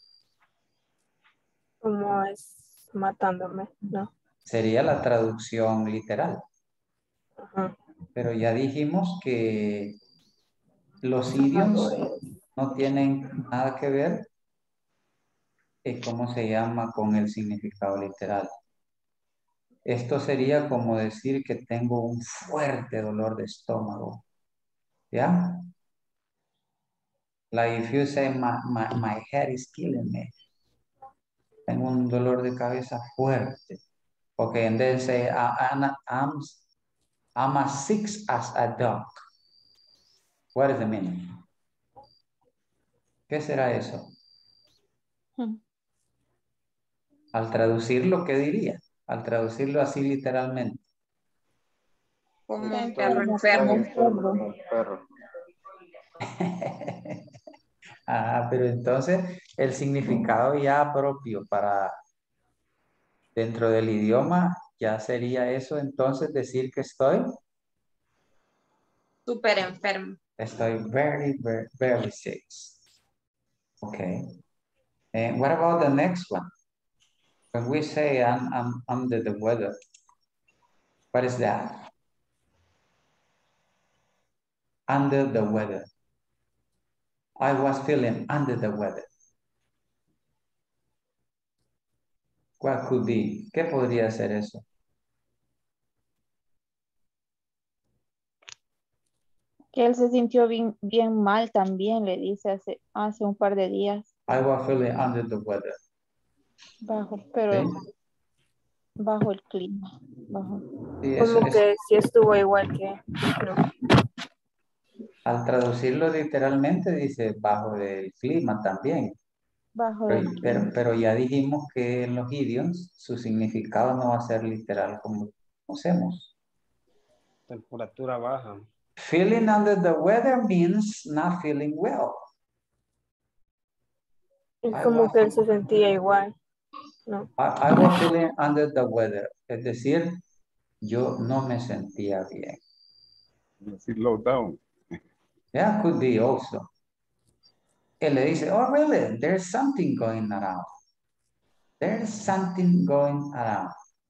Como es matándome, ¿no? Sería la traducción literal. Ajá. Pero ya dijimos que los idioms no tienen nada que ver en cómo se llama con el significado literal. Esto sería como decir que tengo un fuerte dolor de estómago. ¿Ya? Like if you say my, my, my head is killing me. Tengo un dolor de cabeza fuerte. Okay, and then say I, I'm, I'm, I'm as sick as a dog. What is the meaning? ¿Qué será eso? Hmm. Al traducirlo, ¿qué diría? Al traducirlo así literalmente. Como Está un perro enfermo, enfermo. como un perro. Ah, pero entonces el significado ya propio para dentro del idioma ya sería eso, entonces decir que estoy Súper enfermo. estoy very, very, very sick. Okay. And what about the next one? When we say I'm, I'm under the weather, what is that? Under the weather. I was feeling under the weather. What could be? ¿Qué podría ser eso? Que él se sintió bien, bien mal también, le dice hace, hace un par de días. I was feeling under the weather. Bajo, pero ¿Sí? bajo el clima. Bajo. Sí, eso, Como eso. que sí estuvo igual que... No. Al traducirlo literalmente dice bajo el clima también. Bajo Pero, el pero, clima. pero ya dijimos que en los idioms su significado no va a ser literal como conocemos. Temperatura baja. Feeling under the weather means not feeling well. Es I como was, que él se sentía igual, ¿no? I, I was feeling under the weather. Es decir, yo no me sentía bien. Feel low down. Yeah, could be also. Él le dice, oh, really? There's something going around. There's something going around.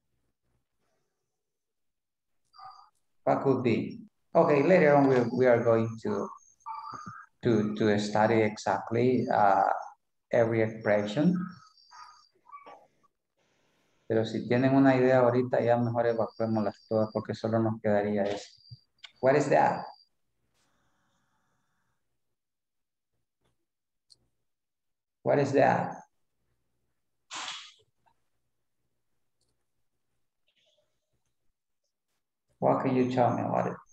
What could be? Okay, later on we, we are going to, to, to study exactly uh, every expression. Pero si tienen una idea ahorita, ya mejor evacuémoslas todas porque solo nos quedaría eso. What is that? What is that? What can you tell me about it?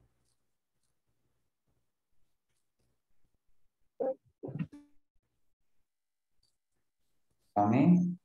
Tell me.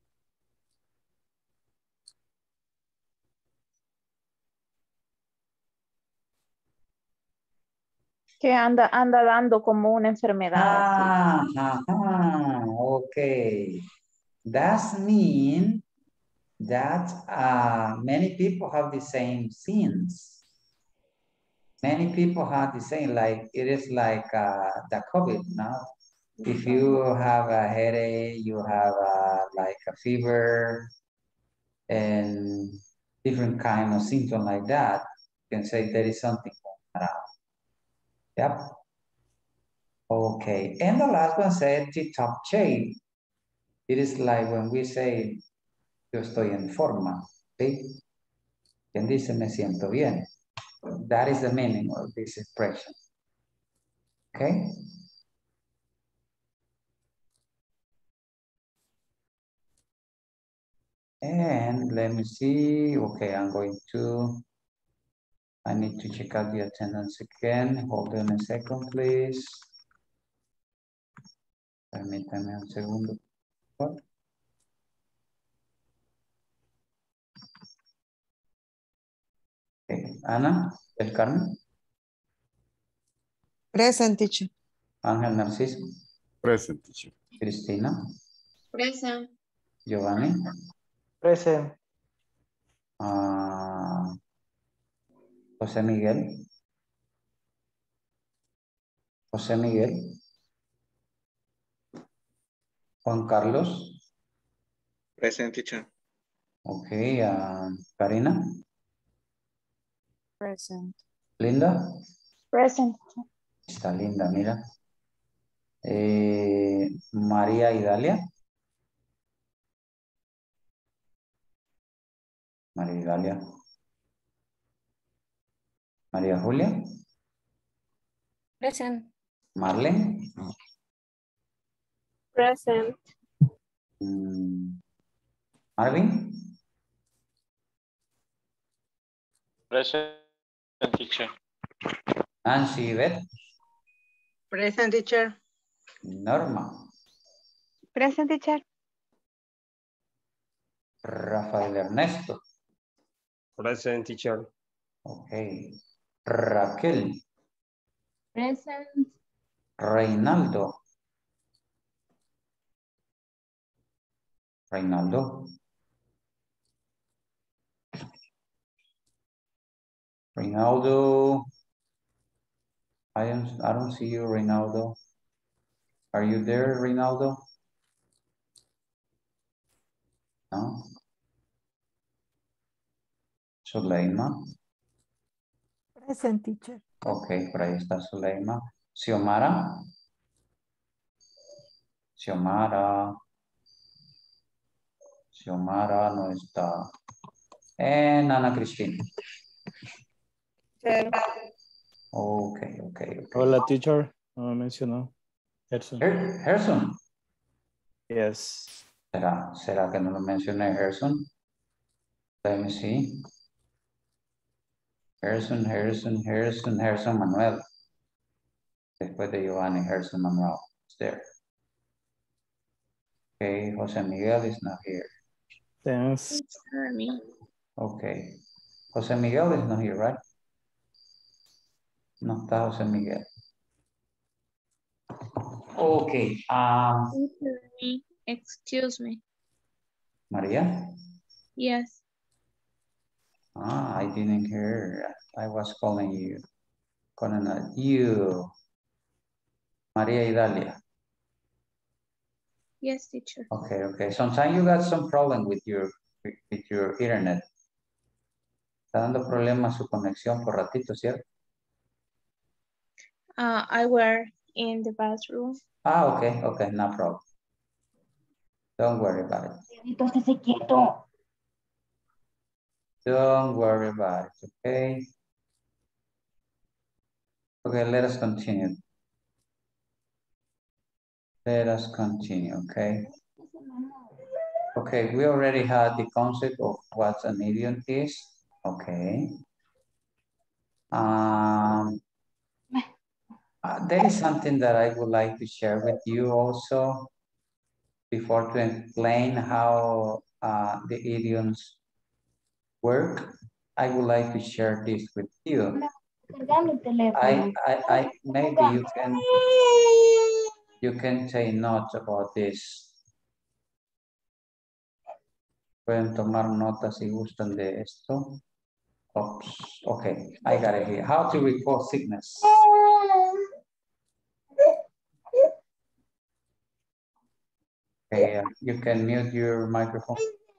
Que anda, anda dando como una enfermedad así. Ah, uh-huh. Okay. That mean that uh, many people have the same sins. Many people have the same, like, it is like uh, the COVID now. If you have a headache, you have uh, like a fever and different kind of symptom like that, you can say there is something going around. Yep. Okay, and the last one said tip-top shape. It is like when we say, yo estoy en forma, ¿sí? Quien dice, me siento bien. That is the meaning of this expression. Okay? And let me see. Okay, I'm going to, I need to check out the attendance again. Hold on a second, please. Permítame un segundo. Okay. Ana, El Carmen. Present, teacher. Ángel Narciso. Present, teacher. Cristina. Present. Giovanni. Present. Uh, José Miguel. José Miguel. Juan Carlos. Present, teacher. Okay, uh, Karina. Present. Linda. Present. Está linda, mira. Eh, María Idalia. María Idalia. María Julia. Present. Marlene. Present. Mm, Marvin. Present, teacher. Nancy Beth. Present, teacher. Norma. Present, teacher. Rafael Ernesto. Present, teacher. Okay. Raquel. Present. Reinaldo. Reinaldo. Reinaldo. I don't, I don't see you, Reinaldo. Are you there, Reinaldo? No. Soleima. Present, teacher. Ok, por ahí está Soleima. Xiomara. Xiomara. Xiomara no está. And Ana Cristina. Ok, ok, ok. Hola, teacher. No me mencionó. Gerson. Her Gerson. Yes. ¿Será, ¿Será que no lo mencioné, Gerson? Let me see. Gerson, Gerson, Gerson, Gerson Manuel. Después de Giovanni, Gerson Manuel. It's there. Okay, Jose Miguel is not here. Thanks. Okay. Jose Miguel is not here, right? No está José Miguel. Okay. Um, Excuse me. Maria? Yes. Ah, I didn't hear. I was calling you. Calling at you. Maria Idalia. Yes, teacher. Okay, okay. Sometimes you got some problem with your with, with your internet. Está dando problemas su conexión por ratito, ¿cierto? Uh, I were in the bathroom. Ah, okay, okay, no problem. Don't worry about it. Entonces, quieto. Don't worry about it, okay? Okay, let us continue. Let us continue, okay? Okay, we already had the concept of what an idiom is. Okay. Um, uh, there is something that I would like to share with you also before to explain how uh, the idioms work. I would like to share this with you. I, I, I maybe you can you can take notes about this. Pueden tomar notas si gustan de esto. Oops. Okay, I got it here. How to report sickness. Okay, uh, you can mute your microphone.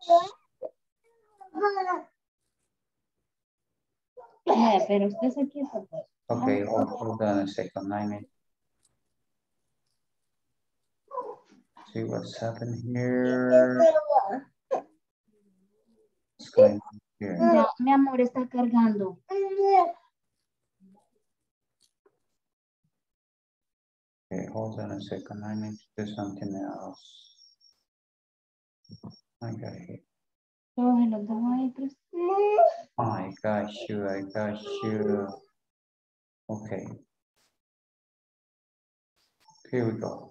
Pero usted se quieto, pues. Okay, hold, hold on a second. I need see what's happening here. What's going on here? Ya, mi amor está cargando. Okay, hold on a second. I need to do something else. I got it here. Todos los dos maestros. I got you, I got you. Okay. Here we go.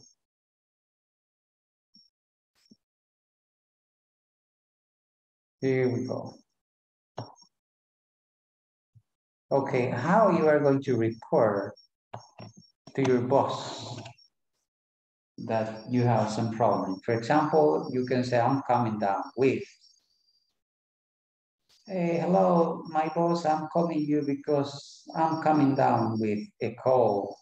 Here we go. Okay, how you are going to report to your boss that you have some problem. For example, you can say, I'm coming down with, hey, hello, my boss, I'm calling you because I'm coming down with a cold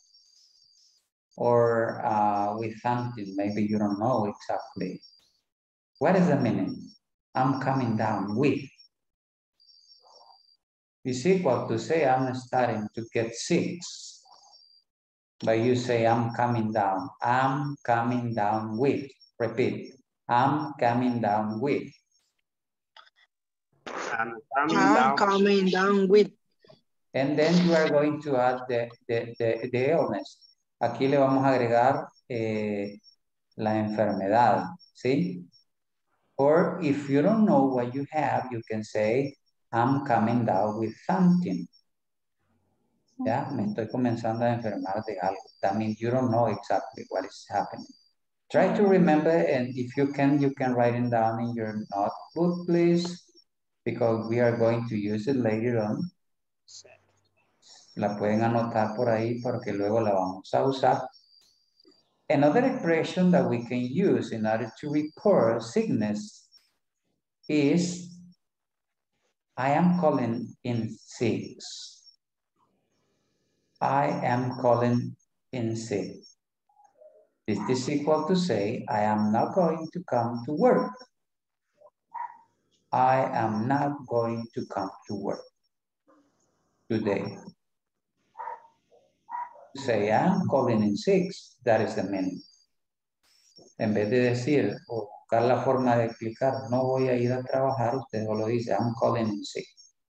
or uh, with something, maybe you don't know exactly. What is the meaning? I'm coming down with. It's equal to say I'm starting to get sick. But you say I'm coming down. I'm coming down with. Repeat. I'm coming down with. I'm coming I'm down. coming down with. And then you are going to add the, the, the, the illness. Aquí le vamos a agregar eh, la enfermedad, ¿sí? Or if you don't know what you have, you can say, I'm coming down with something. Ya, me estoy comenzando a enfermar de algo. That means you don't know exactly what is happening. Try to remember, and if you can, you can write it down in your notebook, please, because we are going to use it later on. La pueden anotar por ahí porque luego la vamos a usar. Another expression that we can use in order to report sickness is, I am calling in sick. I am calling in sick. This is equal to say, I am not going to come to work. I am not going to come to work today. Say, I'm calling in sick, that is the meaning. En vez de decir, o buscar la forma de explicar, no voy a ir a trabajar, usted solo dice, I'm calling in sick.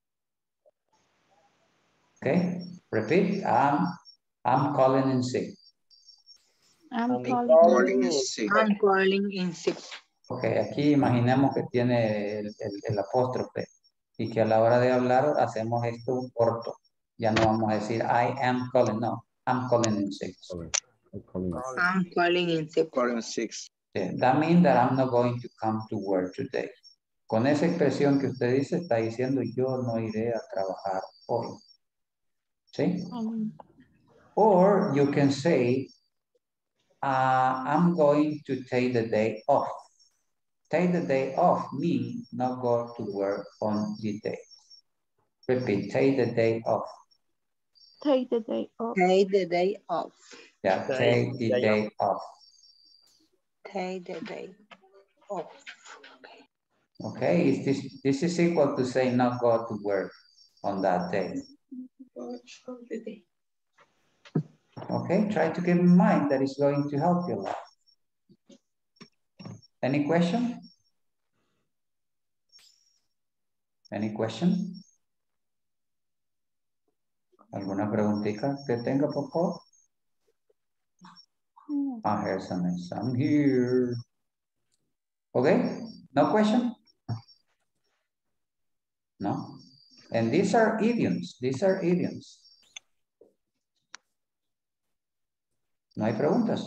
Okay, repeat, I'm, I'm calling in sick. I'm I'm calling. calling in sick. I'm calling in sick. Ok, aquí imaginemos que tiene el, el, el apóstrofe y que a la hora de hablar hacemos esto corto. Ya no vamos a decir I am calling, no, I'm calling in sick. I'm calling. I'm calling in sick. Calling sick. Yeah, that means that I'm not going to come to work today. Con esa expresión que usted dice, está diciendo yo no iré a trabajar hoy. ¿Sí? Um, Or you can say, uh, I'm going to take the day off. Take the day off means not go to work on the day. Repeat, take the day off. Take the day off. Take the day off. Yeah, take the day off. Take the day off. Okay, is this, this is equal to say not go to work on that day. Okay, try to keep in mind that it's going to help you a lot. Any question? Any question? ¿Alguna preguntita que tenga, por favor? I have some, some here. Okay, no question? No? And these are idioms, these are idioms. ¿No hay preguntas?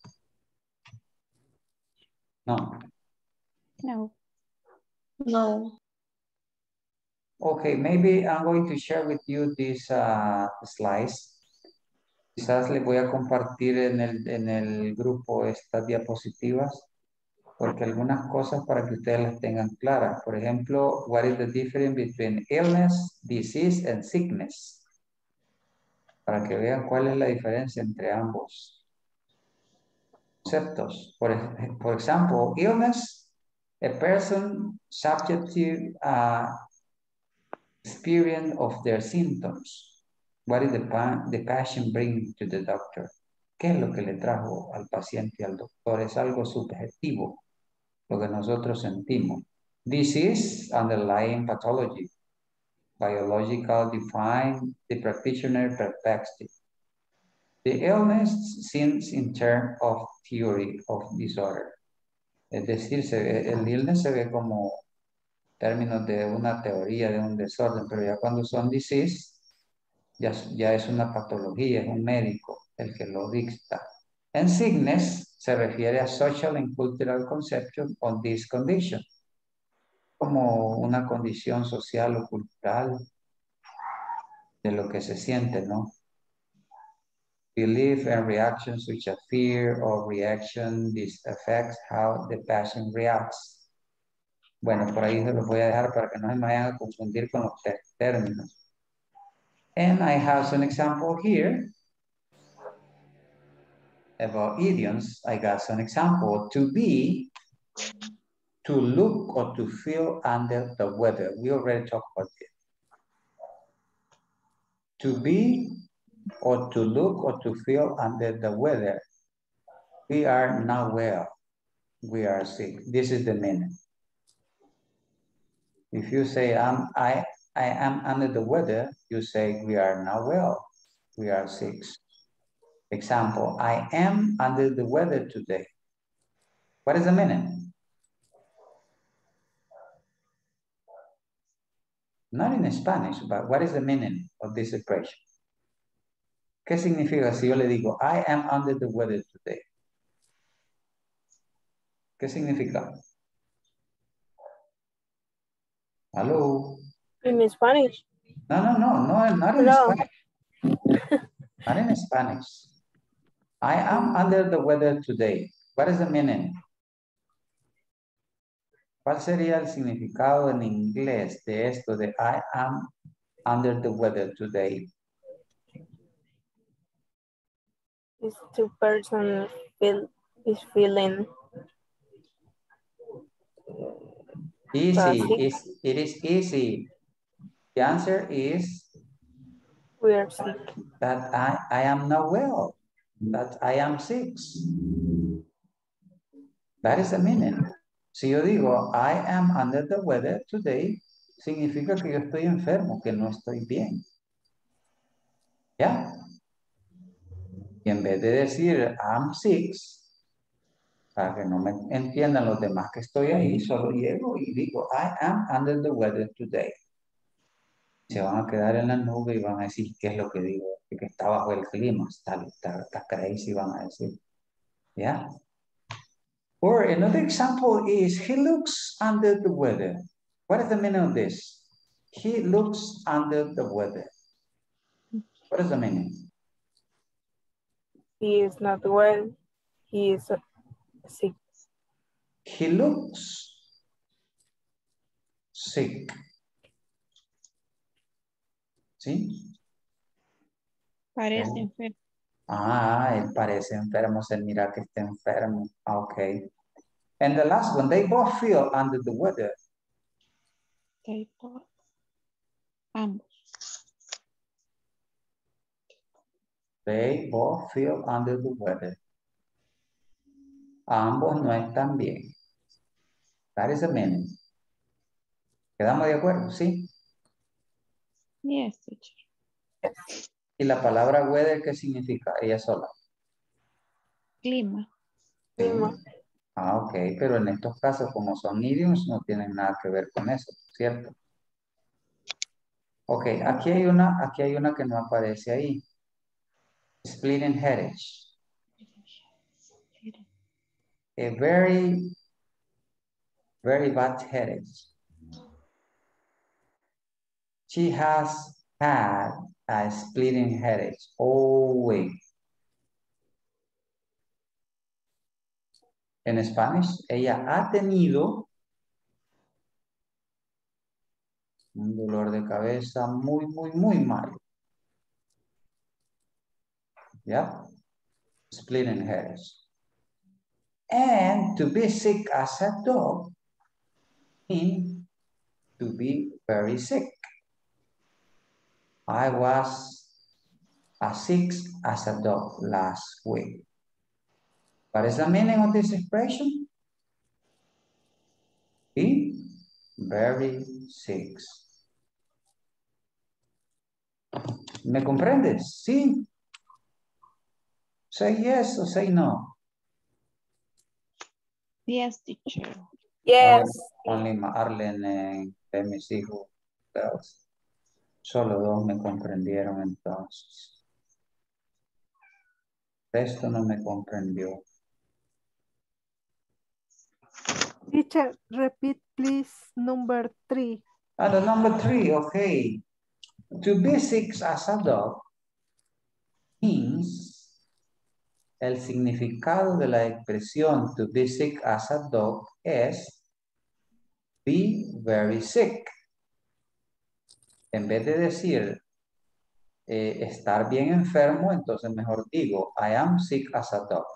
No. No. No. Okay, maybe I'm going to share with you these uh, slides. Quizás les voy a compartir en el, en el grupo estas diapositivas, porque algunas cosas para que ustedes las tengan claras. Por ejemplo, what is the difference between illness, disease, and sickness? Para que vean cuál es la diferencia entre ambos conceptos. Por, por ejemplo, illness, a person subject to uh, experience of their symptoms. What is the, the patient bring to the doctor? ¿Qué es lo que le trajo al paciente y al doctor? Es algo subjetivo, lo que nosotros sentimos. This is underlying pathology, biological defined, the practitioner perspective. The illness seems in terms of theory of disorder. Es decir, se ve, el illness se ve como términos de una teoría de un desorden, pero ya cuando son disease, ya, ya es una patología, es un médico el que lo dicta. And sickness se refiere a social and cultural conception on this condition, como una condición social o cultural de lo que se siente, ¿no? Belief and reactions such as fear or reaction, this affects how the patient reacts. Bueno, por ahí se los voy a dejar para que no se me vayan a confundir con los términos. And I have some example here about idioms. I got some example. To be, to look or to feel under the weather. We already talked about it. To be or to look or to feel under the weather. We are not well. We are sick. This is the meaning. If you say I'm, I, I am under the weather, you say we are not well. We are sick. Example, I am under the weather today. What is the meaning? Not in Spanish, but what is the meaning of this expression? ¿Qué significa si yo le digo, I am under the weather today? ¿Qué significa? Hello? In Spanish? No, no, no, no, not in No. Spanish. Not in Spanish. I am under the weather today. What is the meaning? ¿Cuál sería el significado en inglés de esto de I am under the weather today? It's two person feel is feeling Easy. It's, it is easy. The answer is we are sick. That I, I am not well. That I am sick. That is the meaning. Si yo digo, I am under the weather today, significa que yo estoy enfermo, que no estoy bien. ¿Ya? Y en vez de decir, I'm sick, para que no me entiendan los demás que estoy ahí, solo llego y digo, I am under the weather today. Se van a quedar en la nube y van a decir, ¿qué es lo que digo? Que está bajo el clima, está, está, está crazy, van a decir. ¿Ya? Or another example is, he looks under the weather. What is the meaning of this? He looks under the weather. What is the meaning? He is not well. He is sick. He looks sick. ¿Sí? Parece Okay. enfermo. Ah, él parece enfermo, se mira que está enfermo. Okay. And the last one, they both feel under the weather. They both. Ambos. They both feel under the weather. Ambos no están bien. That is a meaning. ¿Quedamos de acuerdo? Sí. Yes, teacher. ¿Y la palabra weather qué significa? Ella sola. Clima. Sí. Ah, ok. Pero en estos casos, como son idioms, no tienen nada que ver con eso, ¿cierto? Ok, aquí hay una, aquí hay una que no aparece ahí. Splitting headache. A very, very bad headache. She has had a splitting headache all week. En Spanish, ella ha tenido un dolor de cabeza muy, muy, muy malo. ¿Ya? Splitting headache. And to be sick as a dog means to be very sick. I was as sick as a dog last week. What is the meaning of this expression? Be very sick. ¿Me comprendes? Sí. Say yes or say no. Yes, teacher. Yes. Only Marlene and mis hijos. Solo dos me comprendieron entonces. Esto no me comprendió. Teacher, repeat please number three. Ah, the number three, okay. To be sick as a dog means el significado de la expresión to be sick as a dog es be very sick. En vez de decir eh, estar bien enfermo, entonces mejor digo I am sick as a dog.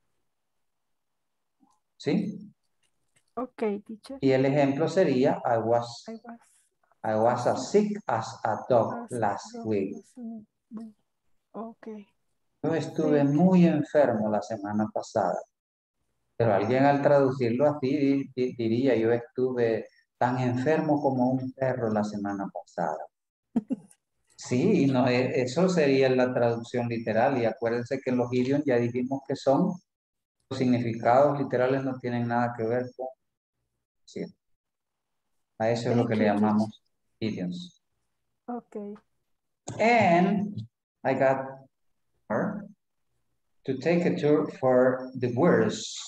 ¿Sí? Okay, teacher. Y el ejemplo sería I was, I was, I was as sick as a dog as last dog week. was- Okay. Yo estuve Sick. muy enfermo la semana pasada. Pero alguien al traducirlo así di- di- diría, yo estuve tan enfermo como un perro la semana pasada. Sí, no, e- eso sería la traducción literal. Y acuérdense que los idioms ya dijimos que son, los significados literales no tienen nada que ver con... Sí, a eso es lo Thank que le you, teacher. llamamos idioms. Okay. And I got her to take a tour for the words.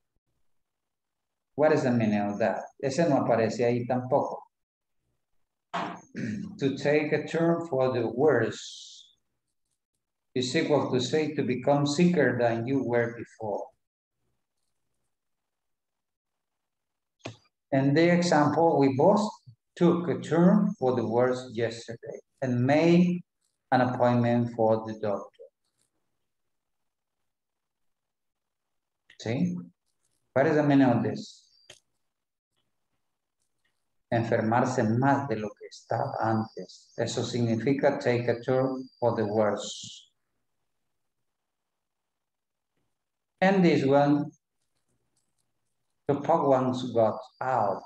What is the meaning of that? Ese no aparece ahí tampoco. To take a turn for the worse is equal to say to become sicker than you were before. In the example, we both took a turn for the worse yesterday and made an appointment for the doctor. See? What is the meaning of this? Enfermarse más de lo que estaba antes. Eso significa take a turn for the worse. And this one, the pug ones got out.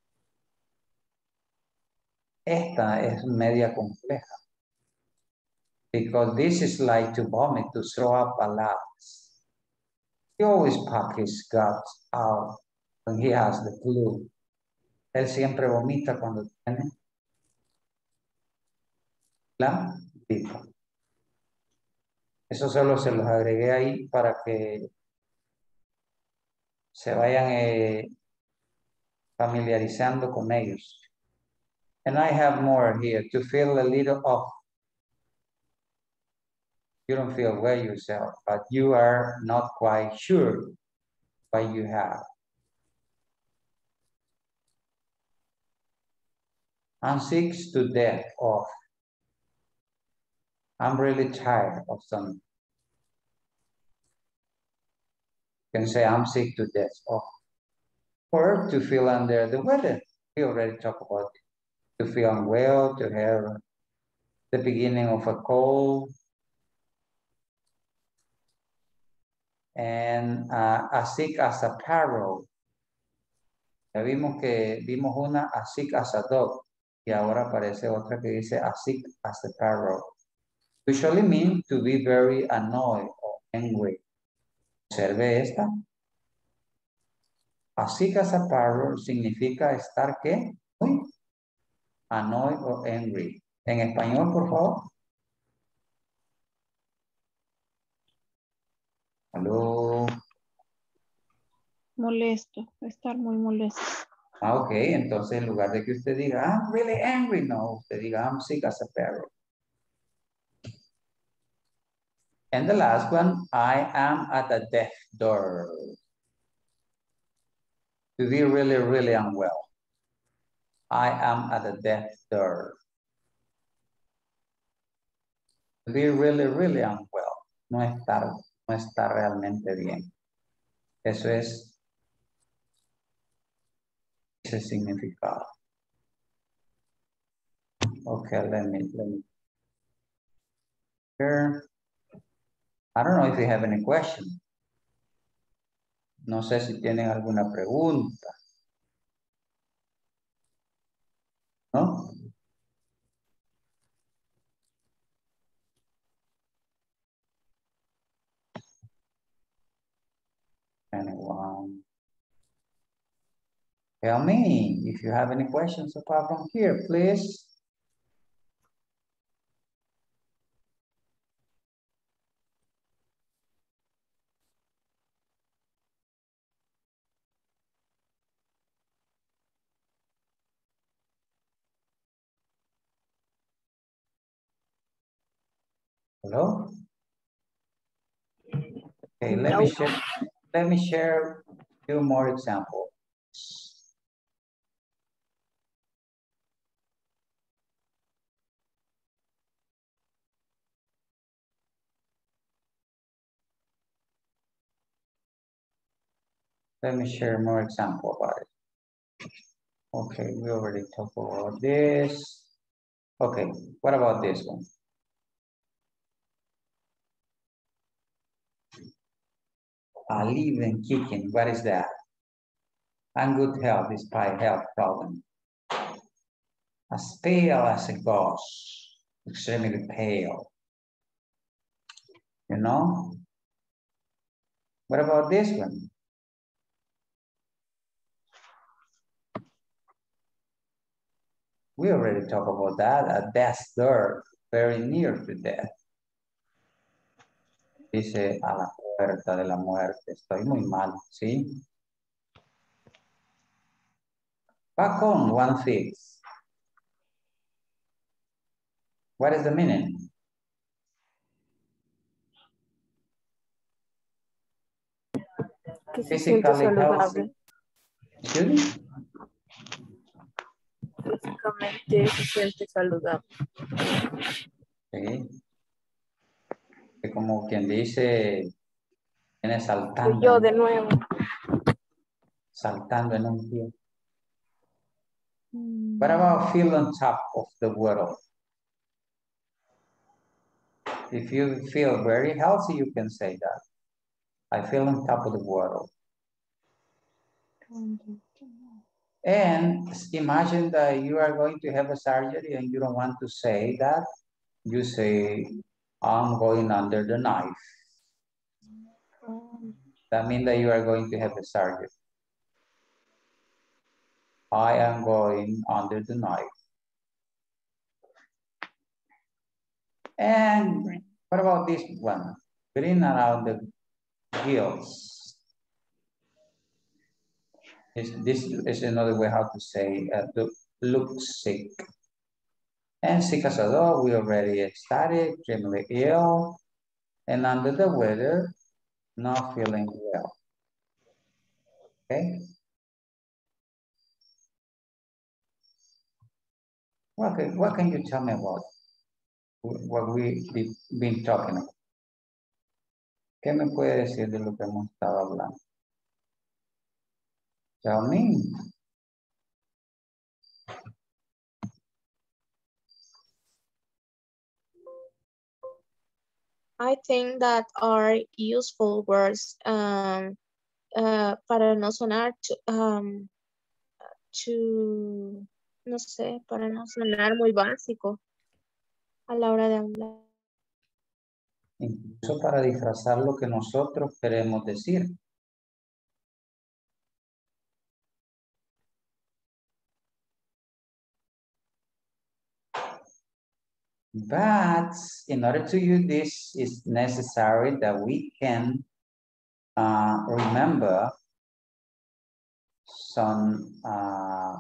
Esta es media compleja. Because this is like to vomit, to throw up a lot. He always pop his guts out when he has the flu. Él siempre vomita cuando tiene la gripa. Eso solo se los agregué ahí para que se vayan eh, familiarizando con ellos. And I have more here to feel a little off. You don't feel well yourself, but you are not quite sure what you have. I'm sick to death of. I'm really tired of something. You can say I'm sick to death of. Or to feel under the weather. We already talked about it. To feel unwell, to have the beginning of a cold. And uh, as sick as a parrot. Ya vimos que vimos una as sick as a dog. Y ahora aparece otra que dice as sick as a parrot. Usually mean to be very annoyed or angry. Observe esta. As sick as a parrot significa estar ¿qué? Muy annoyed or angry. En español, por favor. Aló. Molesto, estar muy molesto. Ah, ok. Entonces, en lugar de que usted diga, I'm really angry, no. Usted diga, I'm sick as a parrot. And the last one, I am at the death door. To be really, really unwell. I am at the death door. To be really, really unwell. No estar, no estar realmente bien. Eso es ese significado. Okay, let me, let me. Here. I don't know if you have any question. No sé si tienen alguna pregunta. ¿No? Anyone? Tell me if you have any questions apart from here, please. Hello? Okay, let me share, let me share a few more examples. Let me share more example about it. Okay, we already talked about this. Okay, what about this one? I live in kicking. What is that? I'm good health despite health problem. As pale as a ghost, extremely pale. You know? What about this one? We already talked about that. A death's door, very near to death. Dice a la puerta de la muerte. Estoy muy mal, ¿sí? Back on one thing. What is the meaning? Que se siente saludable. Excuse me? Físicamente se siente saludable. Sí. Es como quien dice, viene saltando. Yo de nuevo. Saltando en un pie. What about feel on top of the world? If you feel very healthy, you can say that. I feel on top of the world. And imagine that you are going to have a surgery and you don't want to say that. You say, I'm going under the knife. That means that you are going to have a surgery. I am going under the knife. And what about this one? Green around the gills. This, this is another way how to say uh, look, look sick. And sick as a dog, we already started, extremely ill. And under the weather, not feeling well. Okay? What can, what can you tell me about what we've been talking about? ¿Qué me puede decir de lo que hemos estado hablando? Tell me. I think that are useful words um, uh, para no sonar to, um, to, no sé, para no sonar muy básico a la hora de hablar. Incluso para disfrazar lo que nosotros queremos decir. But in order to use this, it's necessary that we can uh, remember some uh,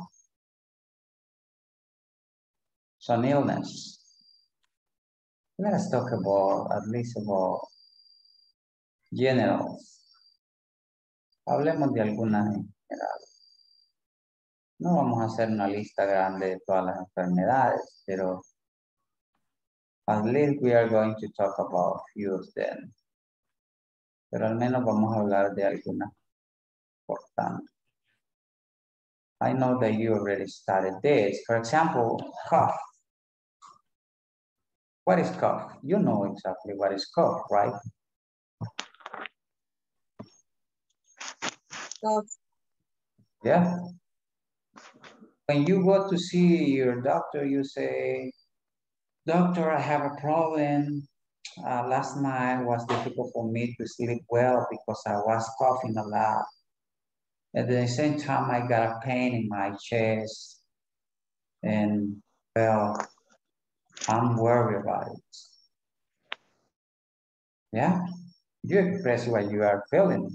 some illness. Let us talk about at least about generals. Hablemos de algunas en general. No vamos a hacer una lista grande de todas las enfermedades, pero at least we are going to talk about a few of them. Pero al menos vamos a hablar de algunas importantes. I know that you already started this. For example, cough. What is cough? You know exactly what is cough, right? Cough. Yeah. When you go to see your doctor, you say, doctor, I have a problem. Uh, last night was difficult for me to sleep well because I was coughing a lot. At the same time, I got a pain in my chest. And, well, I'm worried about it. Yeah? You express what you are feeling.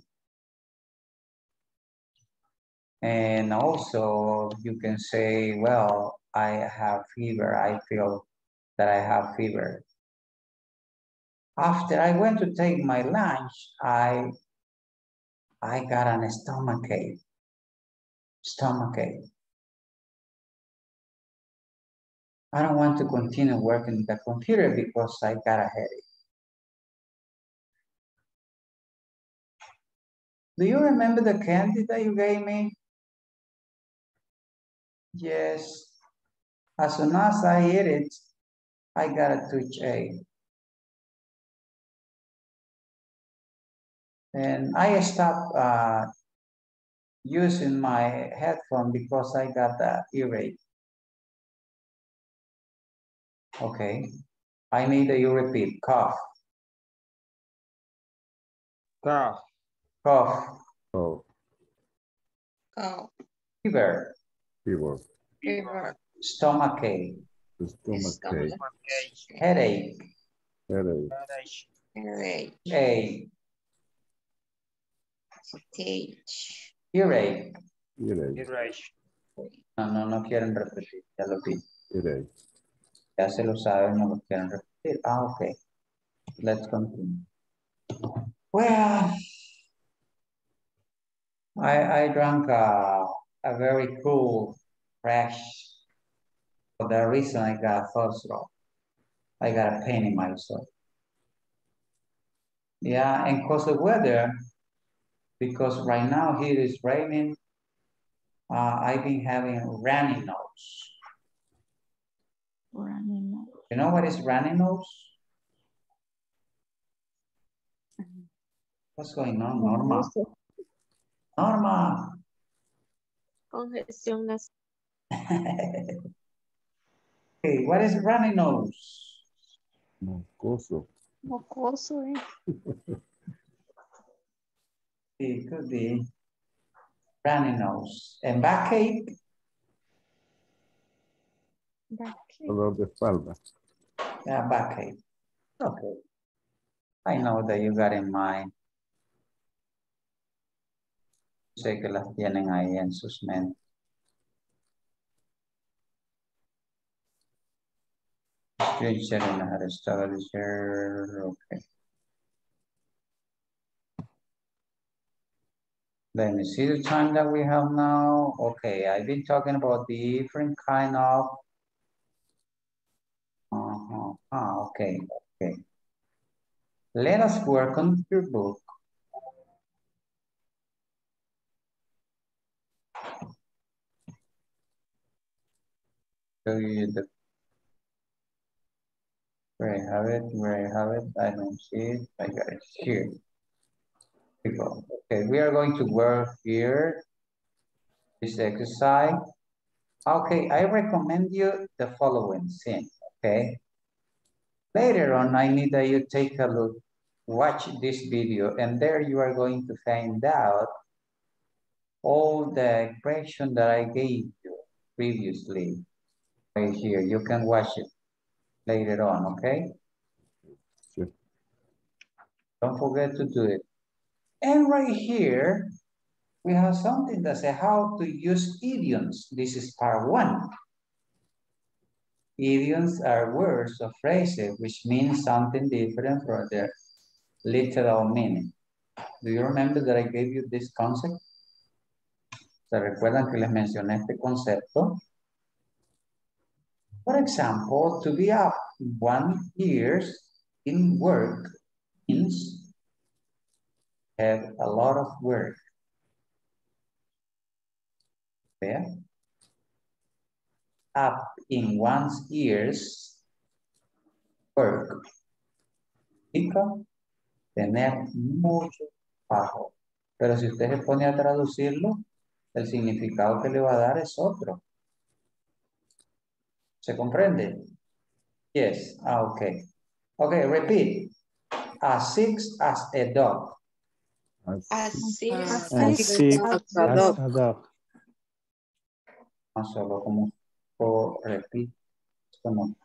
And also, you can say, well, I have fever. I feel that I have fever. After I went to take my lunch, I, I got an stomach ache. Stomach ache. I don't want to continue working the computer because I got a headache. Do you remember the candy that you gave me? Yes. As soon as I eat it, I got a toothache. And I stopped uh, using my headphone because I got the earache. Okay. I need that you repeat. Cough. Cough. Cough. Oh, Cough. Fever. fever, Fever. Stomach ache. stomach ache, Headache. headache, Headache. Ache. Stage. Earache. headache, No, no, no quieren repetir. Ya lo vi. headache. Ya se lo saben, no lo quieren repetir. Ah, okay. Let's continue. Well, I, I drank a, a very cool fresh. For that reason, I got a throat throat. I got a pain in my throat. Yeah, and cause the weather, because right now here is raining, uh, I've been having a runny nose. Runny nose. You know what is runny nose? What's going on, Norma? Norma. Congestión nasal. Okay, what is runny nose? Mocoso. Mocoso, eh? It could be runny nose. And backache? Backache. Dolor de espalda. Yeah, backache. Okay. I know that you got in mind. Sé que las tienen ahí en sus mentes. You're checking how to start here. Okay. Let me see the time that we have now. Okay, I've been talking about different kind of. Uh-huh. Ah, okay, okay. Let us work on your book. Show you the where I have it, where I have it. I don't see it. I got it here. Here we go. Okay, we are going to work here. This exercise. Okay, I recommend you the following thing. Okay. Later on, I need that you take a look, watch this video, and there you are going to find out all the expression that I gave you previously. Right here, you can watch it later on, okay? Sure. Don't forget to do it. And right here, we have something that says how to use idioms. This is part one. Idioms are words or phrases which mean something different from their literal meaning. Do you remember that I gave you this concept? ¿Se recuerdan que les mencioné este concepto? For example, to be up one years in work means have a lot of work. Yeah? Up in one's ears, work. Significa tener mucho trabajo. Pero si usted se pone a traducirlo, el significado que le va a dar es otro. ¿Se comprende? Yes. Ah, okay. Okay, repeat. As sick as a dog. As, As sick As As sick sick as as a dog. a dog. No solo como, o repeat. Como.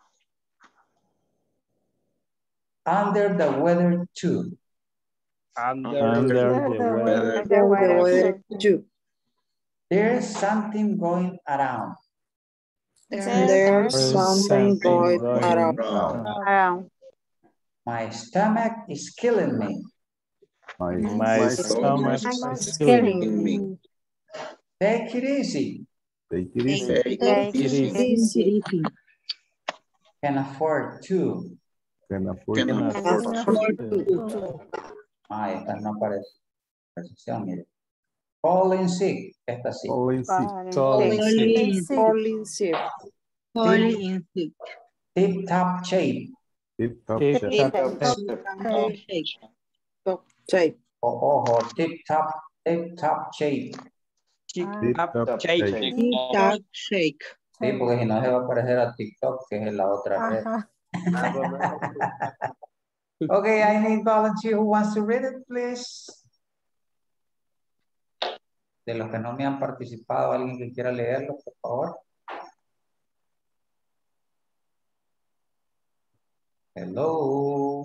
Under the weather too. Under, Under Under the the weather. The weather too. There's something going around. There's There's There's something something going going around. around. Around. My stomach is killing me. my, My stomach stomach is is killing killing me. me. Take it easy. take it easy. Take Take It it is. easy. Can afford to. Can afford Can to. Can afford Can afford afford to. to. Ah, esta no aparece. Precisión, mire. Falling sick. Esta sí. Falling sick. Falling sick. Sick. Falling sick. Falling in sick. Tip top shape. Tip top Tip shape. top Top shape. shape. Top shape. Oh, oh, tip top, tip top shape. Ah, Tip top shape. Tick tock shake. Sí, porque si no se va a parecer a TikTok, que es la otra red. Ajá. Okay, I need volunteer who wants to read it, please. De los que no me han participado, alguien que quiera leerlo, por favor. Hello.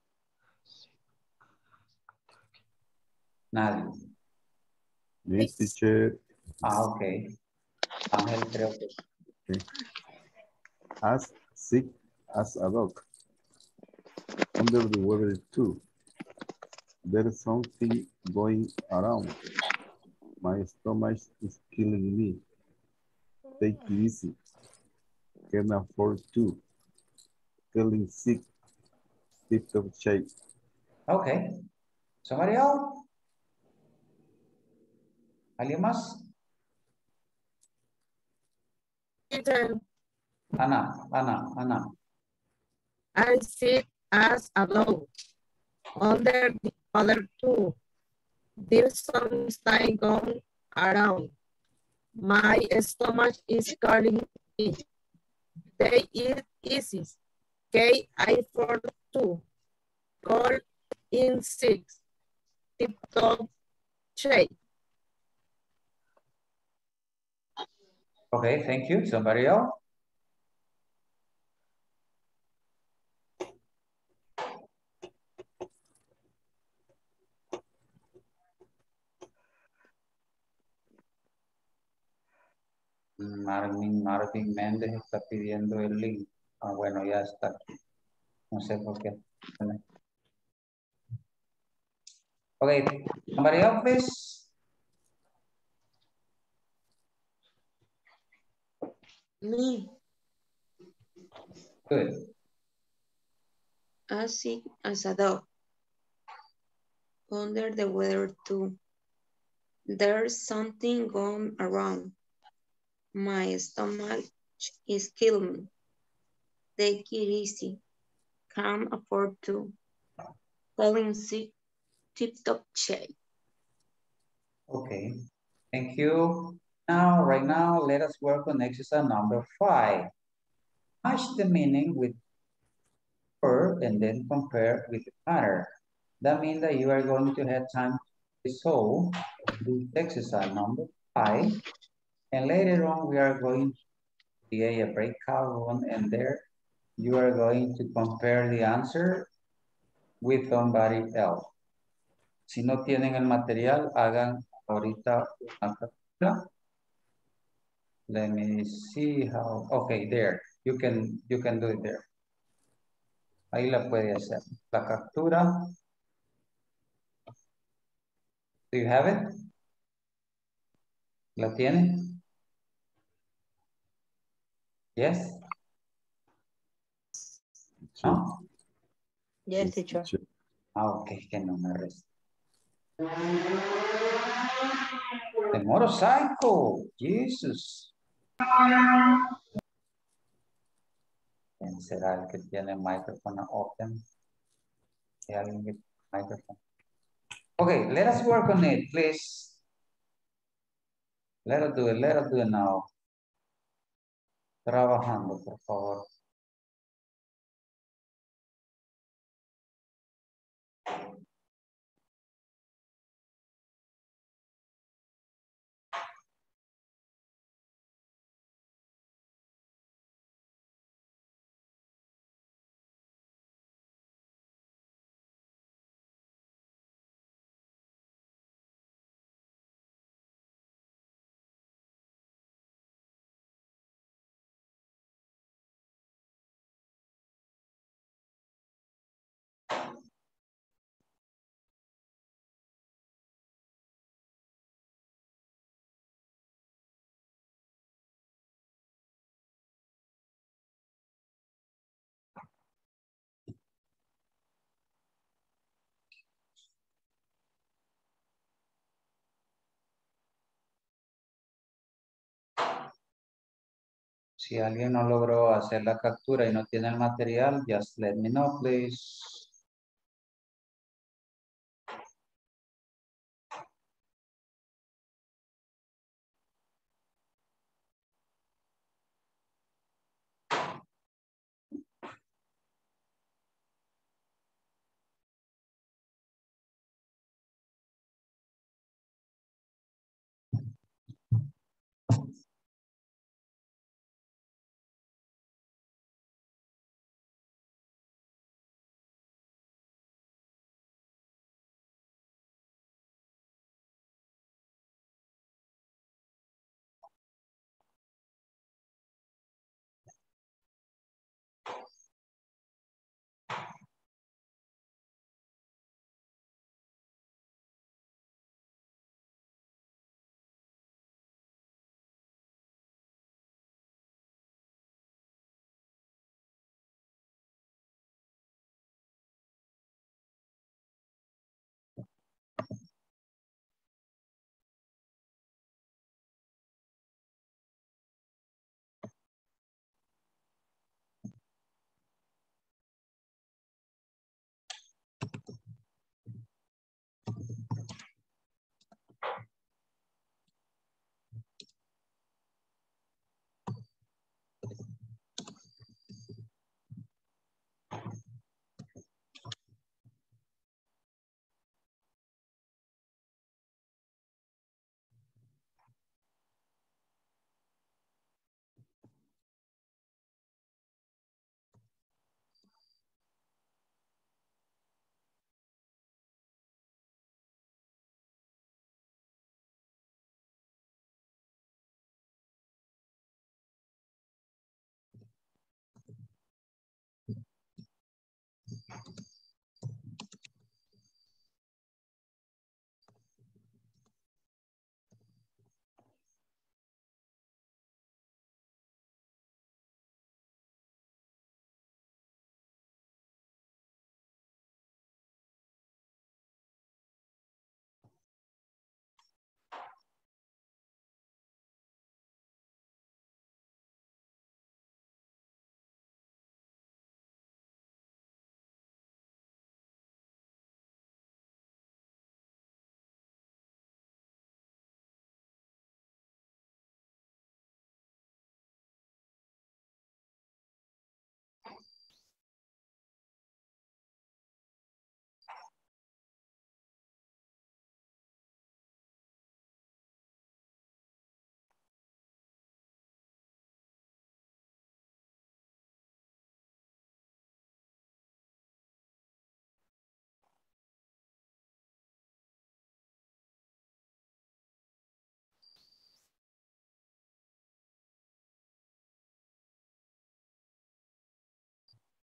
Nadie. Yes, teacher. Ah, ok. Ángel, creo que. Okay. As sick as a dog. Under the weather too. There's something going around. My stomach is killing me. Take it easy. Can afford to. Feeling sick. Tip top shape. Okay. Somebody else? ¿Alguien más? Ana, Ana, Ana. I sit as a dog. Under the other two, there's some style going around. My stomach is calling me. They eat easy. K I for two. Call in six. Tip top shape. Okay, thank you. Somebody else? Marvin, Marvin Méndez está pidiendo el link. Ah, bueno, ya está aquí. No sé por qué. Okay, somebody else, please. Me. Good. As sick as a dog. Under the weather too. There's something going around. My stomach is killing me. Take it easy. Can't afford to. Falling sick, tip-top shape. Okay. Thank you. Now, right now, let us work on exercise number five. Match the meaning with word and then compare with the pattern. That means that you are going to have time to solve this exercise number five. And later on, we are going to create a breakout room, and there you are going to compare the answer with somebody else. Si no tienen el material, hagan ahorita una captura. Let me see how, okay, there, you can, you can do it there. Ahí la puede hacer. La captura. Do you have it? ¿La tiene? Yes? ¿No? Yes, teacher. Ah, ok, que no me resta. The motorcycle, Jesus. ¿Quién será el que tiene el micrófono open? ¿Hay alguien que tiene micrófono? Okay, let us work on it, please. Let us do it, let us do it now. Trabajando, por favor. Si alguien no logró hacer la captura y no tiene el material, just let me know, please.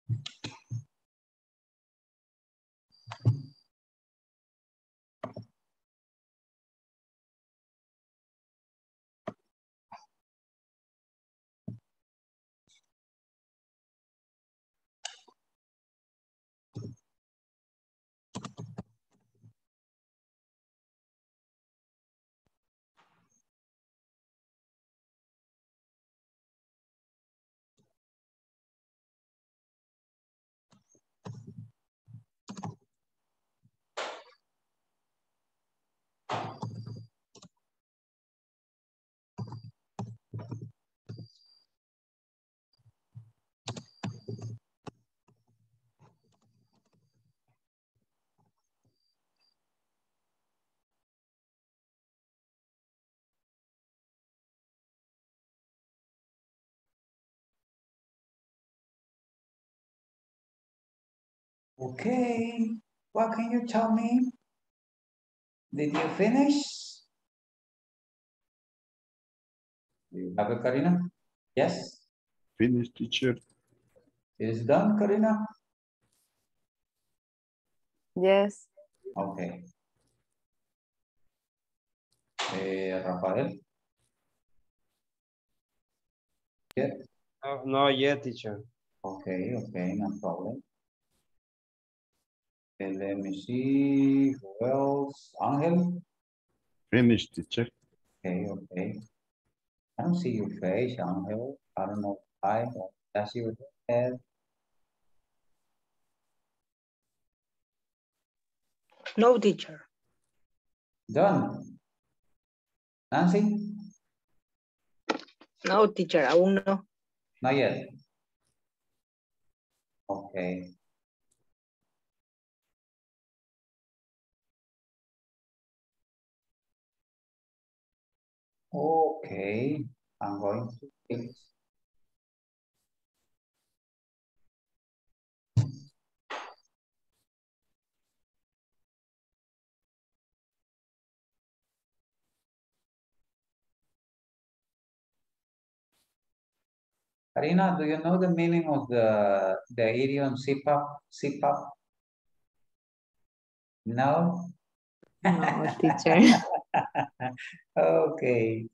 Okay, what can you tell me? Did you finish? Do you have it, Karina? Yes? Finish, teacher. It is done, Karina? Yes. Okay. Eh, Rafael? Yet? No, not yet, teacher. Okay, okay, no problem. Okay, let me see. Who else? Angel? Finish, teacher. Okay, okay. I don't see your face, Angel. I don't know why. That's your head. No, teacher. Done. Nancy? No, teacher, aún no. Not yet. Okay. Okay. I'm going to fix. Karina, do you know the meaning of the, the idiom zip up, zip up? No? No, teacher. Okay.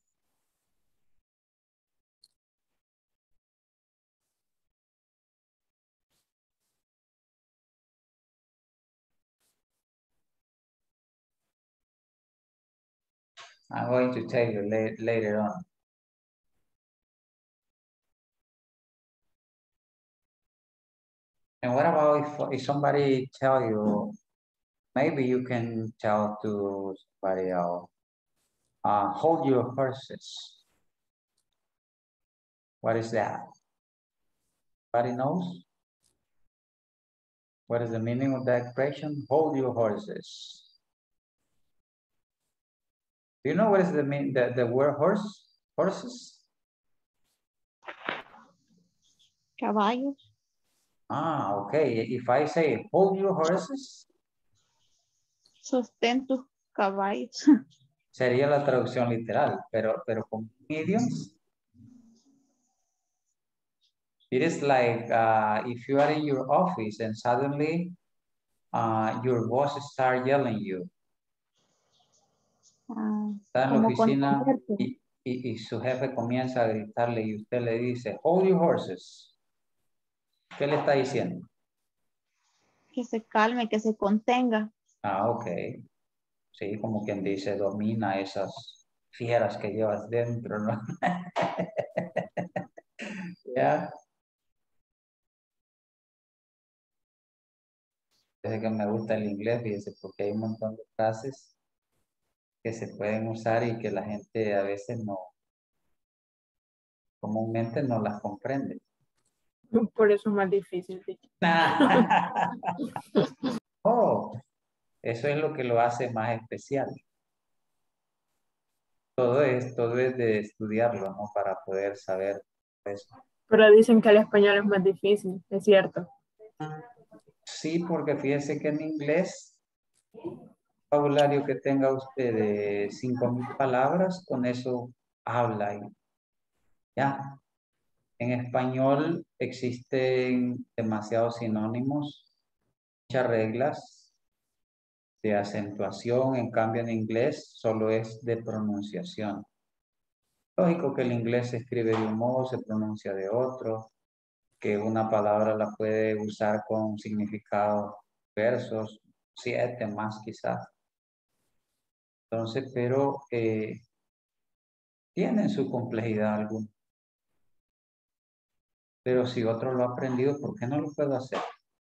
I'm going to tell you la later on. And what about if, if somebody tell you, maybe you can tell to somebody else, uh, hold your horses. What is that? Anybody knows? What is the meaning of that expression? Hold your horses. Do you know what is the mean the, the word horse? Horses? Caballos. Ah, okay. If I say hold your horses, Sostén tus caballos. sería la traducción literal, pero, pero con idioms, it is like uh, if you are in your office and suddenly uh, your boss start yelling you. Ah, Está en la como oficina contenerte. y, y, y su jefe comienza a gritarle y usted le dice, hold your horses. ¿Qué le está diciendo? Que se calme, que se contenga. Ah, ok. Sí, como quien dice, domina esas fieras que llevas dentro, ¿no? Ya. Desde que me gusta el inglés, fíjese, porque hay un montón de frases que se pueden usar y que la gente a veces no, comúnmente no las comprende. Por eso es más difícil, teacher. Oh, eso es lo que lo hace más especial. Todo es, todo es de estudiarlo, ¿no? Para poder saber eso. Pero dicen que el español es más difícil, es cierto. Sí, porque fíjese que en inglés, vocabulario que tenga usted de cinco mil palabras, con eso habla y ya. En español existen demasiados sinónimos, muchas reglas de acentuación, en cambio en inglés solo es de pronunciación. Lógico que el inglés se escribe de un modo, se pronuncia de otro, que una palabra la puede usar con significados diversos, siete más quizás. Entonces, pero eh, tienen su complejidad alguna. Pero si otro lo ha aprendido, ¿por qué no lo puedo hacer?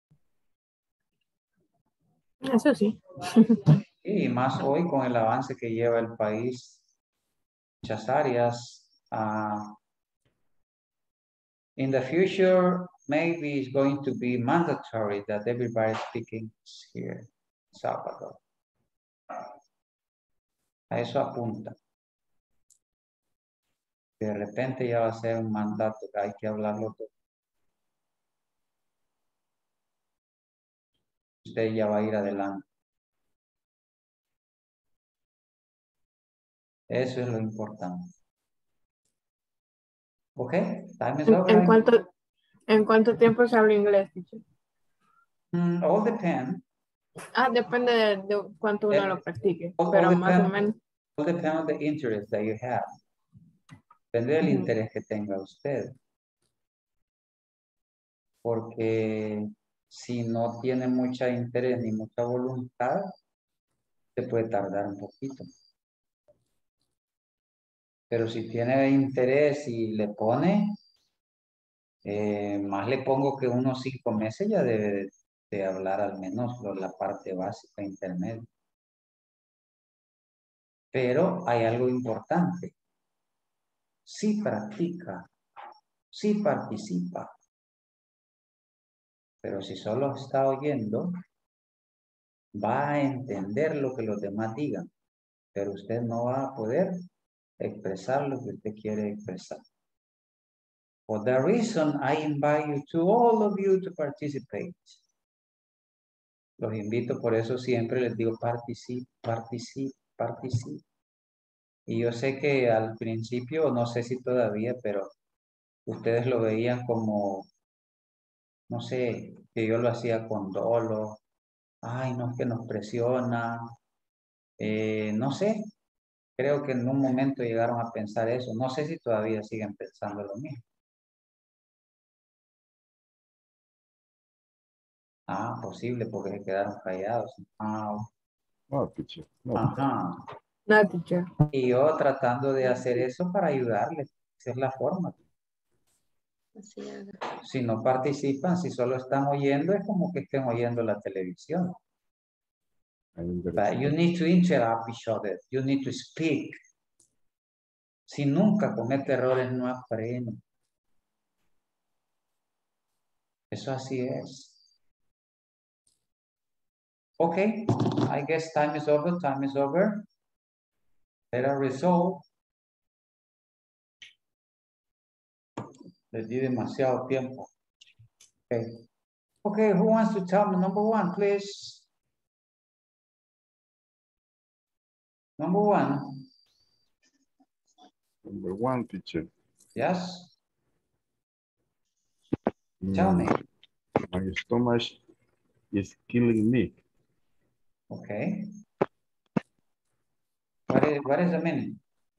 Eso sí. Y más hoy con el avance que lleva el país, muchas áreas. Uh, in the future, maybe it's going to be mandatory that everybody speaking here in Salvador. A eso apunta. De repente ya va a ser un mandato que hay que hablarlo todo. Usted ya va a ir adelante. Eso es lo importante. ¿Ok? Time is ¿En, over. en cuánto, ¿En cuánto tiempo se habla inglés, teacher? Mm, all depend. Ah, depende de, de cuánto uno Eh, lo practique, all, pero all más depend, o menos. All depend on the interest that you have. Depende del Ujú. interés que tenga usted. Porque si no tiene mucha interés ni mucha voluntad, se puede tardar un poquito. Pero si tiene interés y le pone, eh, más le pongo que unos cinco meses ya debe de, de hablar al menos lo- la parte básica intermedia. Pero hay algo importante. Si practica, si participa, pero si solo está oyendo, va a entender lo que los demás digan, pero usted no va a poder expresar lo que usted quiere expresar. For that reason, I invite you to all of you to participate. Los invito, por eso siempre les digo particip, particip, particip. Y yo sé que al principio, no sé si todavía, pero ustedes lo veían como, no sé, que yo lo hacía con dolo. Ay, no es que nos presiona. Eh, no sé, creo que en un momento llegaron a pensar eso. No sé si todavía siguen pensando lo mismo. Ah, posible, porque se quedaron callados. Ah, No, teacher. No. ajá. No, teacher. Y yo tratando de hacer eso para ayudarles. Esa es la forma. Así haga. Si no participan, si solo están oyendo, es como que estén oyendo la televisión. But you need to interrupt each other. You need to speak. Si nunca comete errores, no aprende. Eso así es. Okay, I guess time is over. Time is over. Let us resolve. Les di demasiado tiempo. Okay. Okay, who wants to tell me number one, please? Number one. Number one, teacher. Yes. Tell me. My stomach is killing me. Okay. What is, what is the meaning?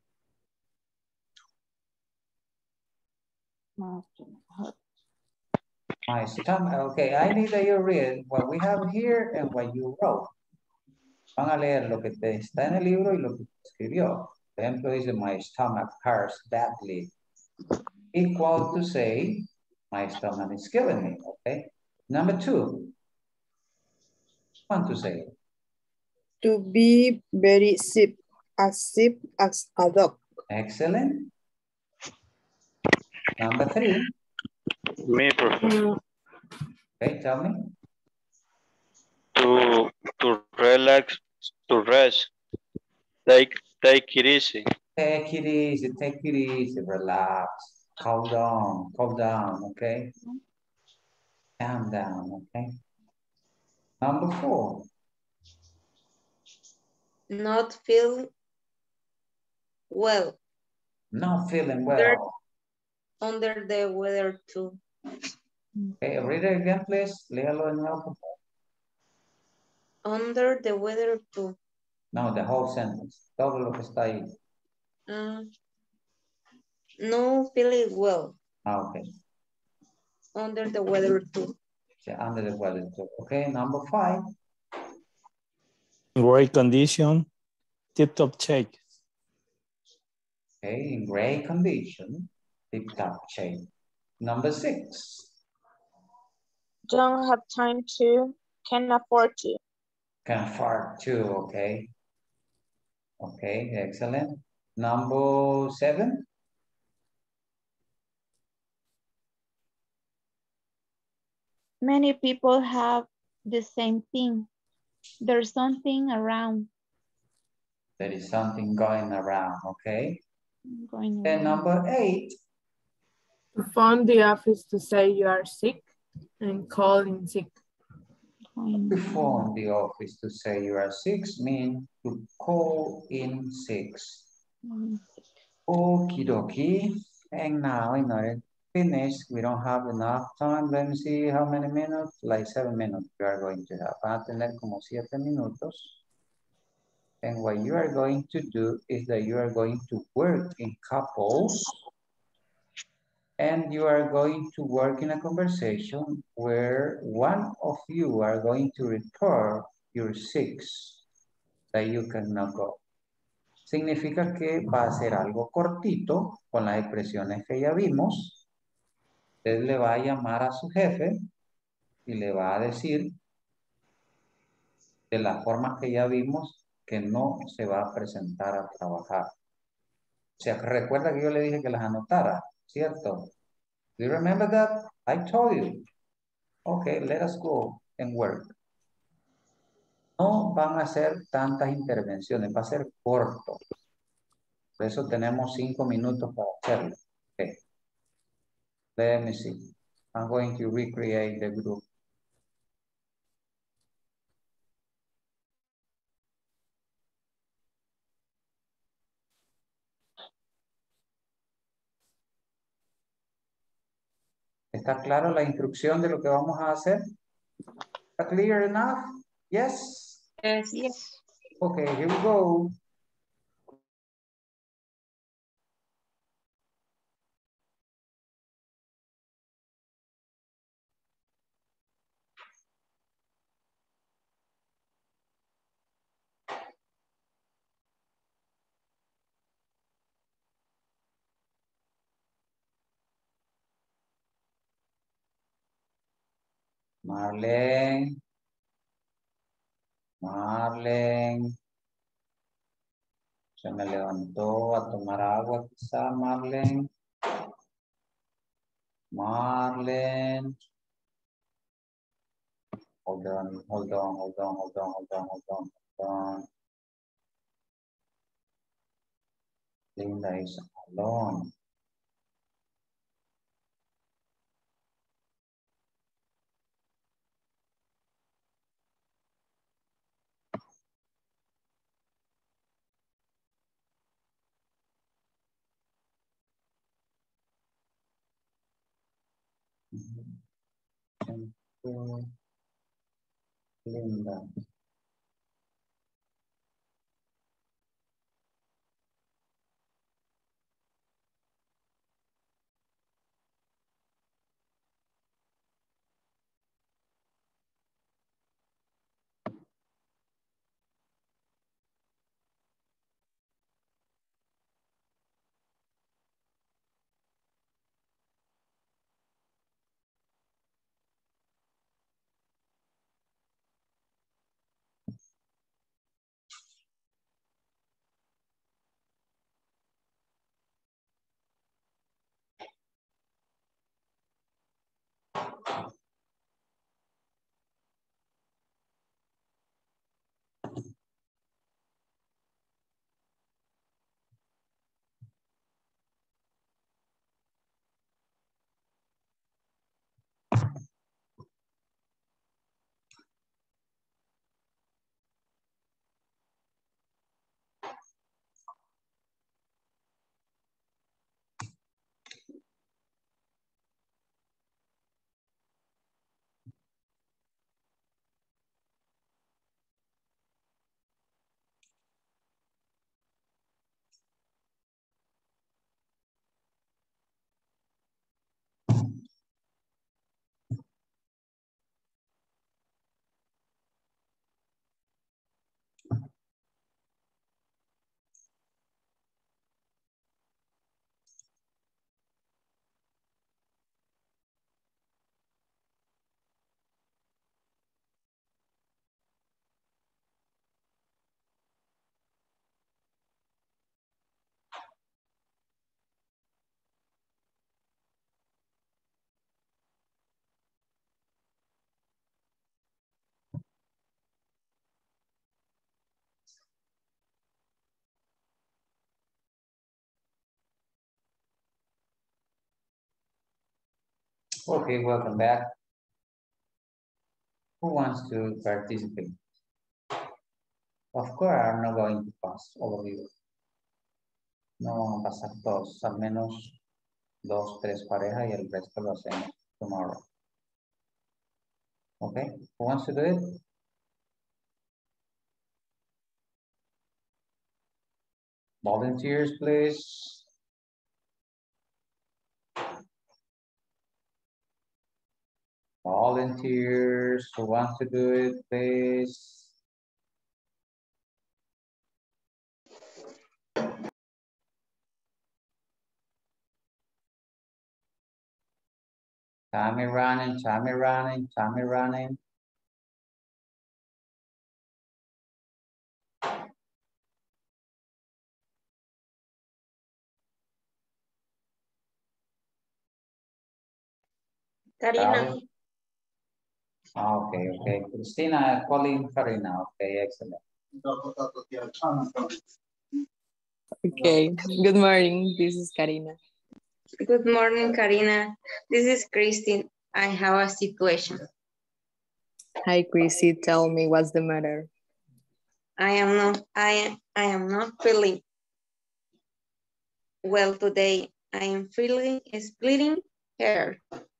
My stomach. Okay, I need that you read what we have here and what you wrote. Van a leer lo que te está en el libro y lo que escribió. Por ejemplo, dice, my stomach hurts badly. Equal to say, my stomach is killing me, okay? Number two, want to say. To be very sick, as sick as a dog. Excellent. Number three. Me, professor. Okay, tell me. To, to relax, to rest. Take, take it easy. Take it easy, take it easy, relax. Calm down, calm down, okay? Calm down, okay? Number four. Not feel well. Not feeling well. There, under the weather too. Okay, read it again, please. Léalo de nuevo, por favor. Under the weather too. No, the whole sentence. Todo lo que está ahí. Uh, no feeling well. Ah, okay. Under the weather too. Yeah, under the weather too. Okay, number five. Great condition, tip-top shape. Okay, in great condition, tip-top shape. Number six. Don't have time to, can afford to. Can afford to, okay. Okay, excellent. Number seven. Many people have the same thing. There's something around. There is something going around, okay. Going And around. number eight. To phone the office to say you are sick and call in sick. To phone the office to say you are sick means to call in sick. Okie dokie. And now in order to finish, we don't have enough time. Let me see how many minutes. Like seven minutes we are going to have. Van a tener como siete minutos. And what you are going to do is that you are going to work in couples. And you are going to work in a conversation where one of you are going to report your six that you cannot go. Significa que va a ser algo cortito con las expresiones que ya vimos. Usted le va a llamar a su jefe y le va a decir de las formas que ya vimos que no se va a presentar a trabajar. O sea, recuerda que yo le dije que las anotara, ¿cierto? Do you remember that? I told you. Okay, let us go and work. No van a ser tantas intervenciones, va a ser corto. Por eso tenemos cinco minutos para hacerlo. Okay. Let me see. I'm going to recreate the group. ¿Está claro la instrucción de lo que vamos a hacer? ¿Está clear enough? Yes? Yes. Yes. Okay, here we go. Marlene. Marlene. Se me levantó a tomar agua quizá, Marlene. Marlene. Hold on, hold on, hold on, hold on, hold on, hold on, hold on. Linda is alone. Linda. Okay, welcome back. Who wants to participate? Of course, I'm not going to pass all of you. No vamos a pasar todos, al menos dos, tres parejas y el resto lo hacemos tomorrow. Okay, who wants to do it? Volunteers, please. Volunteers who want to do it, please. Time is running, time is running, time is running. Karina. Okay, okay. Christina calling Karina. Okay, excellent. Okay, good morning. This is Karina. Good morning, Karina. This is Christine. I have a situation. Hi, Chrissy. Tell me what's the matter. I am not. I am. I am not feeling well today. I am feeling splitting hair.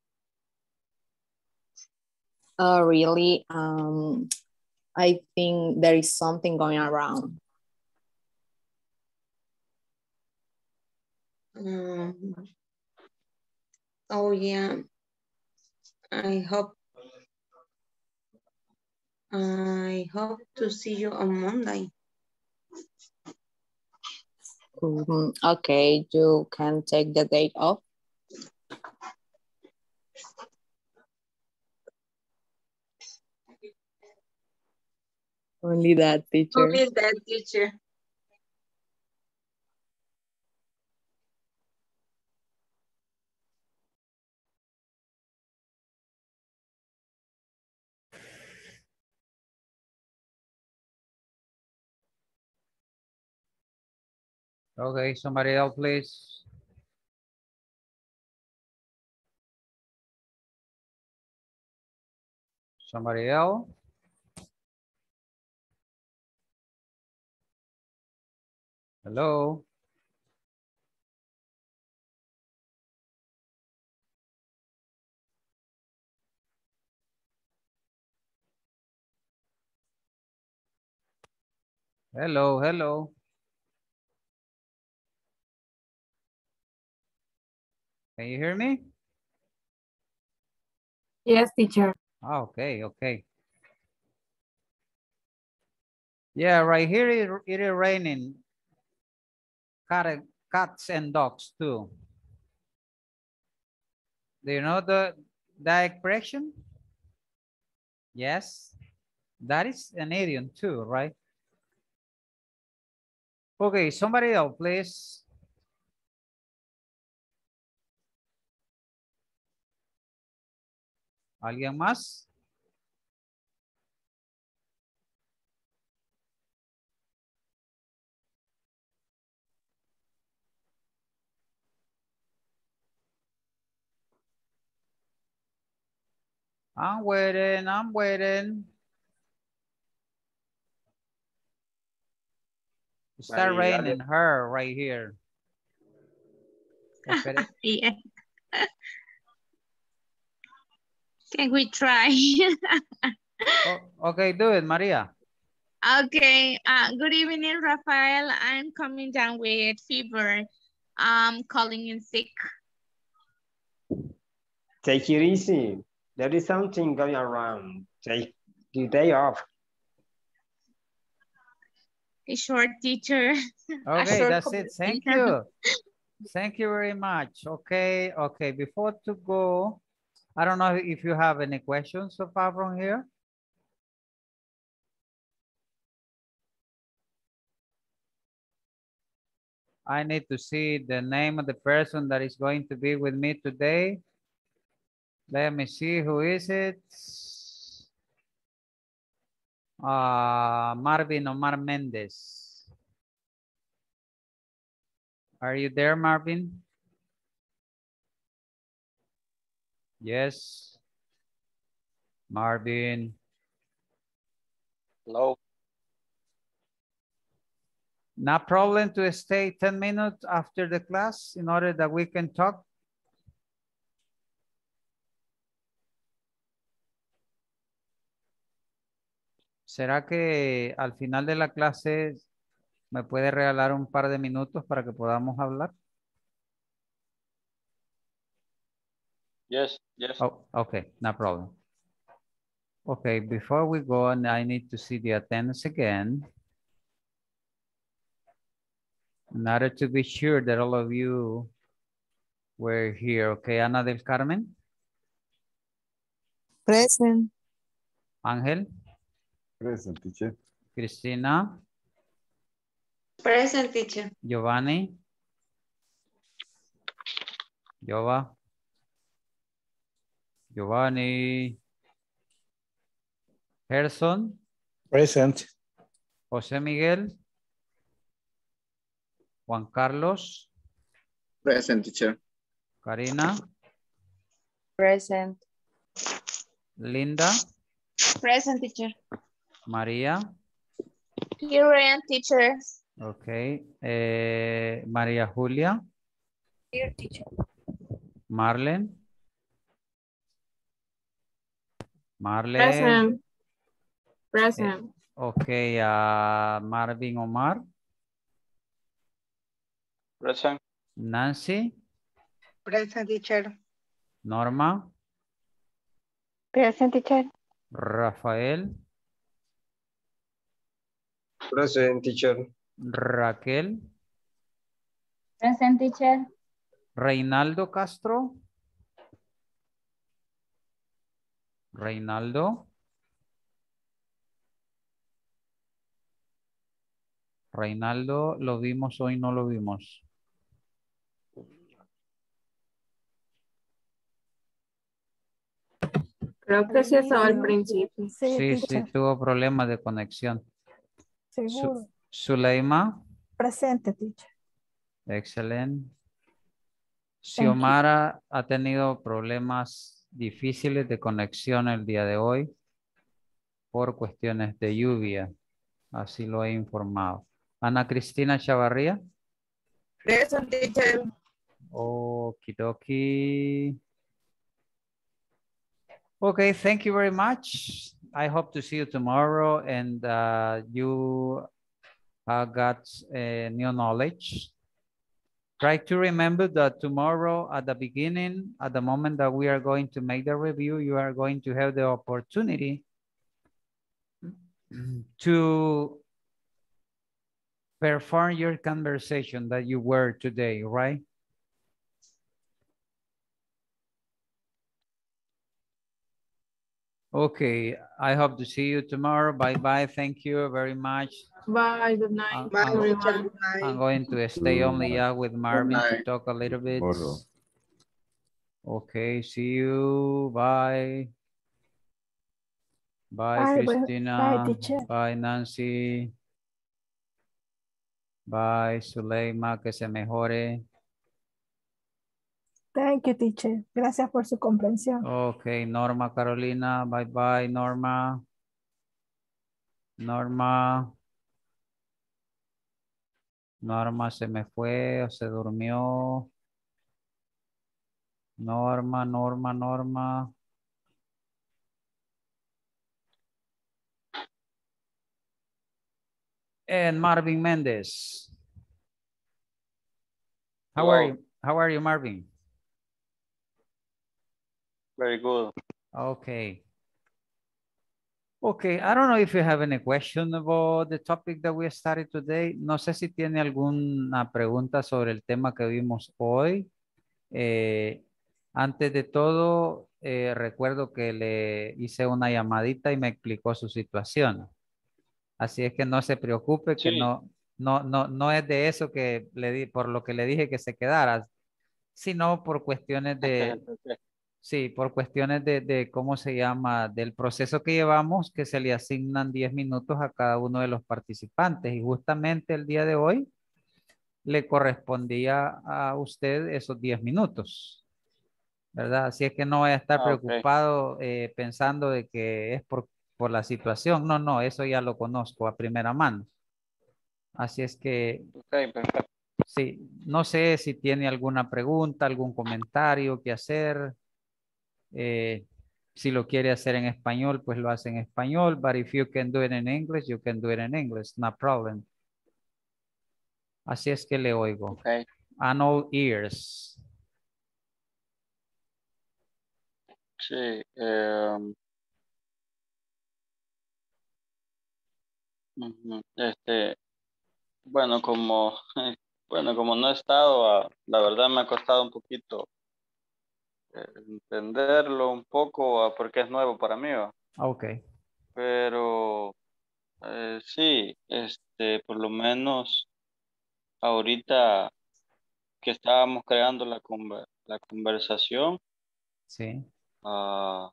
Oh, really? Um, I think there is something going around. Um, oh yeah. I hope. I hope to see you on Monday. Um, okay, you can take the date off. Only that, teacher. Only that, teacher. Okay, somebody else, please. Somebody else. Hello. Hello, hello. Can you hear me? Yes, teacher. Oh, okay, okay. Yeah, right here it, it is raining. Cat, cats and dogs too. Do you know the, the expression? Yes. That is an idiom too, right? Okay, somebody else, please. ¿Alguien más? I'm waiting, I'm waiting. Start raining her right here. Yeah. Can we try? Oh, okay, do it, Maria. Okay. Uh, good evening, Rafael. I'm coming down with fever. I'm calling in sick. Take it easy. There is something going around. Take the day off. A short teacher. Okay, short that's it. Thank you. Thank you very much. Okay, okay. Before to go, I don't know if you have any questions so far from here. I need to see the name of the person that is going to be with me today. Let me see, who is it? Uh, Marvin Omar Mendez. Are you there, Marvin? Yes. Marvin. Hello. No problem to stay ten minutes after the class in order that we can talk. ¿Será que al final de la clase me puede regalar un par de minutos para que podamos hablar? Yes, yes. Oh, okay, no problem. Okay, before we go on, I need to see the attendance again. In order to be sure that all of you were here. Okay, Ana del Carmen. Present. Ángel. Present, teacher. Cristina. Present, teacher. Giovanni. Giova. Giovanni. Gerson. Present. José Miguel. Juan Carlos. Present, teacher. Karina. Present. Linda. Present, teacher. María. Here I am, teacher. Okay. Eh, María Julia. Here, teacher. Marlen. Marlen. Present. Present. Eh, okay. Uh, Marvin Omar. Present. Nancy. Present, teacher. Norma. Present, teacher. Rafael. Present, teacher. Raquel. Present, teacher. Reinaldo Castro. Reinaldo. Reinaldo, ¿lo vimos hoy? No lo vimos. Creo que sí estaba al principio. Sí, sí, tuvo problemas de conexión. Seguro. Su Zuleima. Presente, teacher. Excelente. Thank you. Xiomara ha tenido problemas difíciles de conexión el día de hoy por cuestiones de lluvia. Así lo he informado. Ana Cristina Chavarría. Present, teacher. Okidoki. Okay, thank you very much. I hope to see you tomorrow and uh, you uh, got uh, new knowledge. Try to remember that tomorrow at the beginning, at the moment that we are going to make the review, you are going to have the opportunity to perform your conversation that you were today, right? Okay, I hope to see you tomorrow. Bye-bye. Thank you very much. Bye, good night. I'm, Bye, I'm, everyone. I'm going to stay only uh, with Marvin to talk a little bit. Tomorrow. Okay, see you. Bye. Bye, Bye, bye. Christina. Bye, teacher. Bye, Nancy. Bye, Zuleima, que se mejore. Thank you, teacher. Gracias por su comprensión. Okay, Norma Carolina. Bye, bye, Norma. Norma. Norma se me fue o se durmió. Norma, Norma, Norma. And Marvin Mendez. How are you? How are you, Marvin? Very good. Okay. Okay, I don't know if you have any question about the topic that we started today. No sé si tiene alguna pregunta sobre el tema que vimos hoy. Eh, antes de todo, eh, recuerdo que le hice una llamadita y me explicó su situación. Así es que no se preocupe, que Sí. no, no, no, no es de eso que le di, por lo que le dije que se quedara, sino por cuestiones de, sí, por cuestiones de, de cómo se llama, del proceso que llevamos, que se le asignan diez minutos a cada uno de los participantes. Y justamente el día de hoy le correspondía a usted esos diez minutos. ¿verdad? Así es que no voy a estar Ah, ok. preocupado eh, pensando de que es por, por la situación. No, no, eso ya lo conozco a primera mano. Así es que, Ok, perfecto. sí, no sé si tiene alguna pregunta, algún comentario que hacer. Eh, si lo quiere hacer en español, pues lo hace en español. But if you can do it in English, you can do it in English. No problem. Así es que le oigo. Ok. I'm all ears. Sí. em, ujú, Este, bueno, como, bueno, como no he estado, ah, la verdad me ha costado un poquito eh, entenderlo un poco, ah, porque es nuevo para mí, ¿va? Ok. Pero eh, sí, este, por lo menos ahorita que estábamos creando la, conver- la conversación, Sí. ah,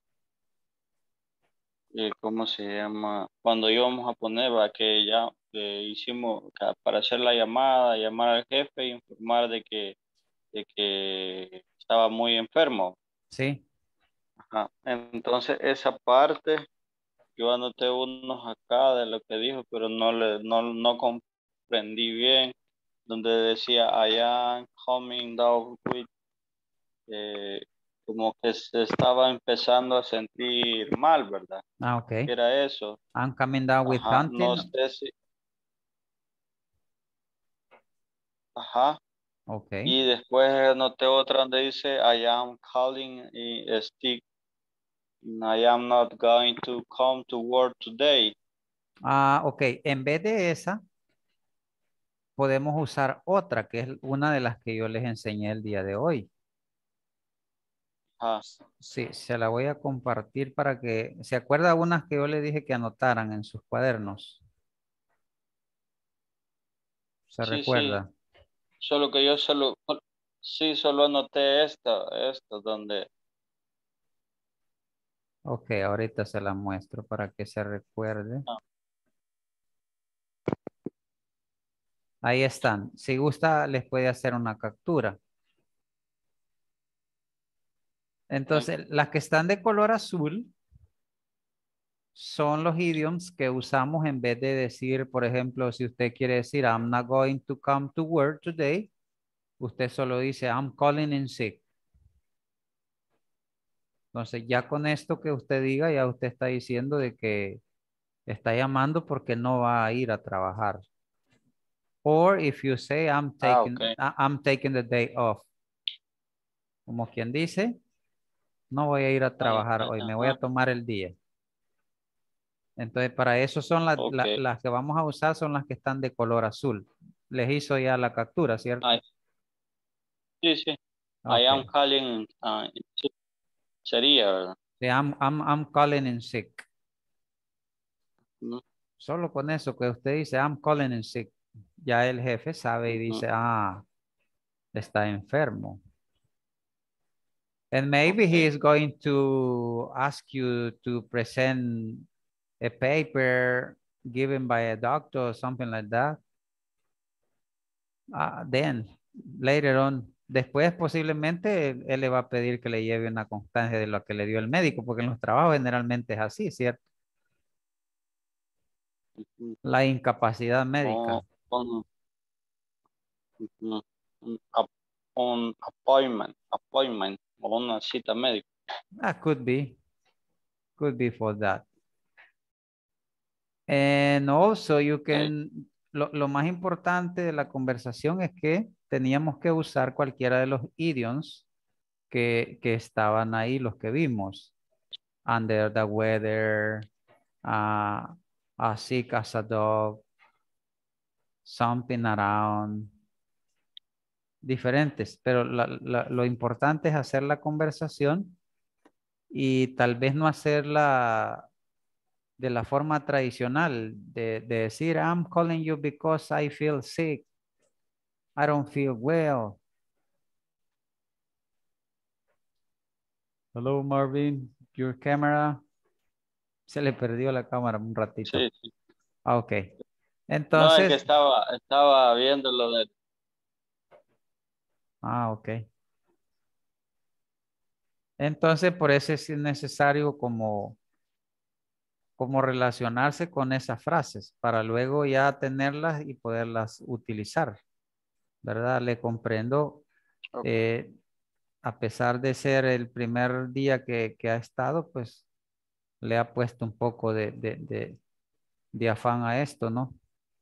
eh, ¿cómo se llama? Cuando íbamos a poner, va, que ya que hicimos ca- para hacer la llamada, llamar al jefe e informar de que, de que estaba muy enfermo. Sí. Ajá. Entonces esa parte, yo anoté unos acá de lo que dijo, pero no le, no, no comprendí bien, donde decía I am coming down with, eh, como que se estaba empezando a sentir mal, ¿verdad? Ah, ok. ¿Qué era eso? I'm coming down with Ajá, no hunting. sé si, ajá. Ok. Y después anoté otra donde dice I am calling y stick. I am not going to come to work today. Ah, ok. En vez de esa, podemos usar otra, que es una de las que yo les enseñé el día de hoy. Ah, Sí, se la voy a compartir para que, ¿se acuerda unas que yo le dije que anotaran en sus cuadernos? ¿Se sí, sí. recuerda? Solo que yo solo, sí, solo anoté esta, esta donde, Ok, ahorita se la muestro para que se recuerde. ah, Ahí están. Si gusta, les puede hacer una captura. Entonces, las que están de color azul son los idioms que usamos en vez de decir, por ejemplo, si usted quiere decir, I'm not going to come to work today, usted solo dice, I'm calling in sick. Entonces, ya con esto que usted diga, ya usted está diciendo de que está llamando porque no va a ir a trabajar. Or if you say, I'm ah, taking, ok, I- I'm taking the day off. Como quien dice, no voy a ir a ah, trabajar eh, hoy, me voy ajá, a tomar el día. Entonces, para eso son las, ok, la- las que vamos a usar, son las que están de color azul. Les hizo ya la captura, ¿cierto? ah, sí, sí, I Ok. am calling, ah, sí, sería, ¿verdad? Sí, I'm, I'm, I'm calling in sick. Ujú, Solo con eso que usted dice, I'm calling in sick, ya el jefe sabe y ujú, dice, ah, está enfermo. And maybe he ok, is going to ask you to present a paper given by a doctor or something like that. Ah, then, later on, después posiblemente él, él le va a pedir que le lleve una constancia de lo que le dio el médico, porque en los trabajos generalmente es así, ¿cierto? ujú, La incapacidad o médica. un, ujú, un, ap- un appointment, appointment, o una cita médica. That could be, could be for that. And also you Ok, can, lo, lo más importante de la conversación es que teníamos que usar cualquiera de los idioms que, que estaban ahí, los que vimos. Under the weather, uh, a sick as a dog, something around, diferentes. Pero la- la- lo importante es hacer la conversación y tal vez no hacerla de la forma tradicional de, de decir, I'm calling you because I feel sick. I don't feel well. Hello, Marvin. Your camera. Se le perdió la cámara un ratito. sí, sí. Ah, ok. No, es que Entonces, estaba, estaba viendo lo de, ah, ok. Entonces, por eso es necesario como, como relacionarse con esas frases para luego ya tenerlas y poderlas utilizar, ¿verdad? Le comprendo. Okay. Eh, a pesar de ser el primer día que, que ha estado, pues le ha puesto un poco de, de, de, de afán a esto, ¿no?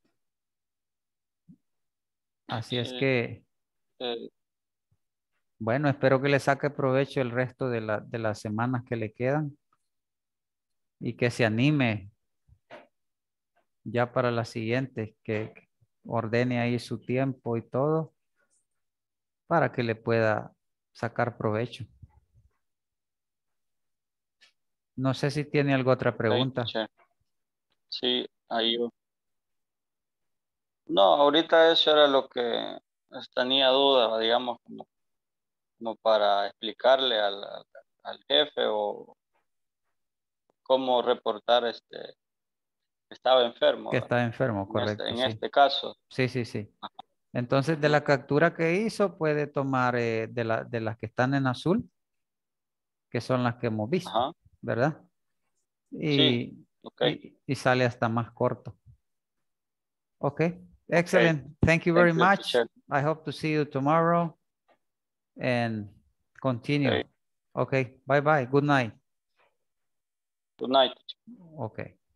Así es Sí. que, Eh, bueno, espero que le saque provecho el resto de, la, de las semanas que le quedan y que se anime ya para la siguiente, que que ordene ahí su tiempo y todo para que le pueda sacar provecho. No sé si tiene alguna otra ok, pregunta. teacher. Sí, ahí. No, ahorita eso era lo que tenía duda, digamos, como, como para explicarle al, al, al jefe o cómo reportar este que estaba enfermo, Que ¿verdad? está enfermo, En este, correcto, en sí. este caso. Sí, sí, sí. Entonces, de la captura que hizo, puede tomar eh, de, la, de las que están en azul, que son las que hemos visto, Ajá. ¿verdad? Sí, Y, ok. y, y sale hasta más corto. Ok, Okay. excellent. Thank you very Thank you, much. teacher. I hope to see you tomorrow and continue. Okay. Okay, bye-bye. Good night. Good night. Okay.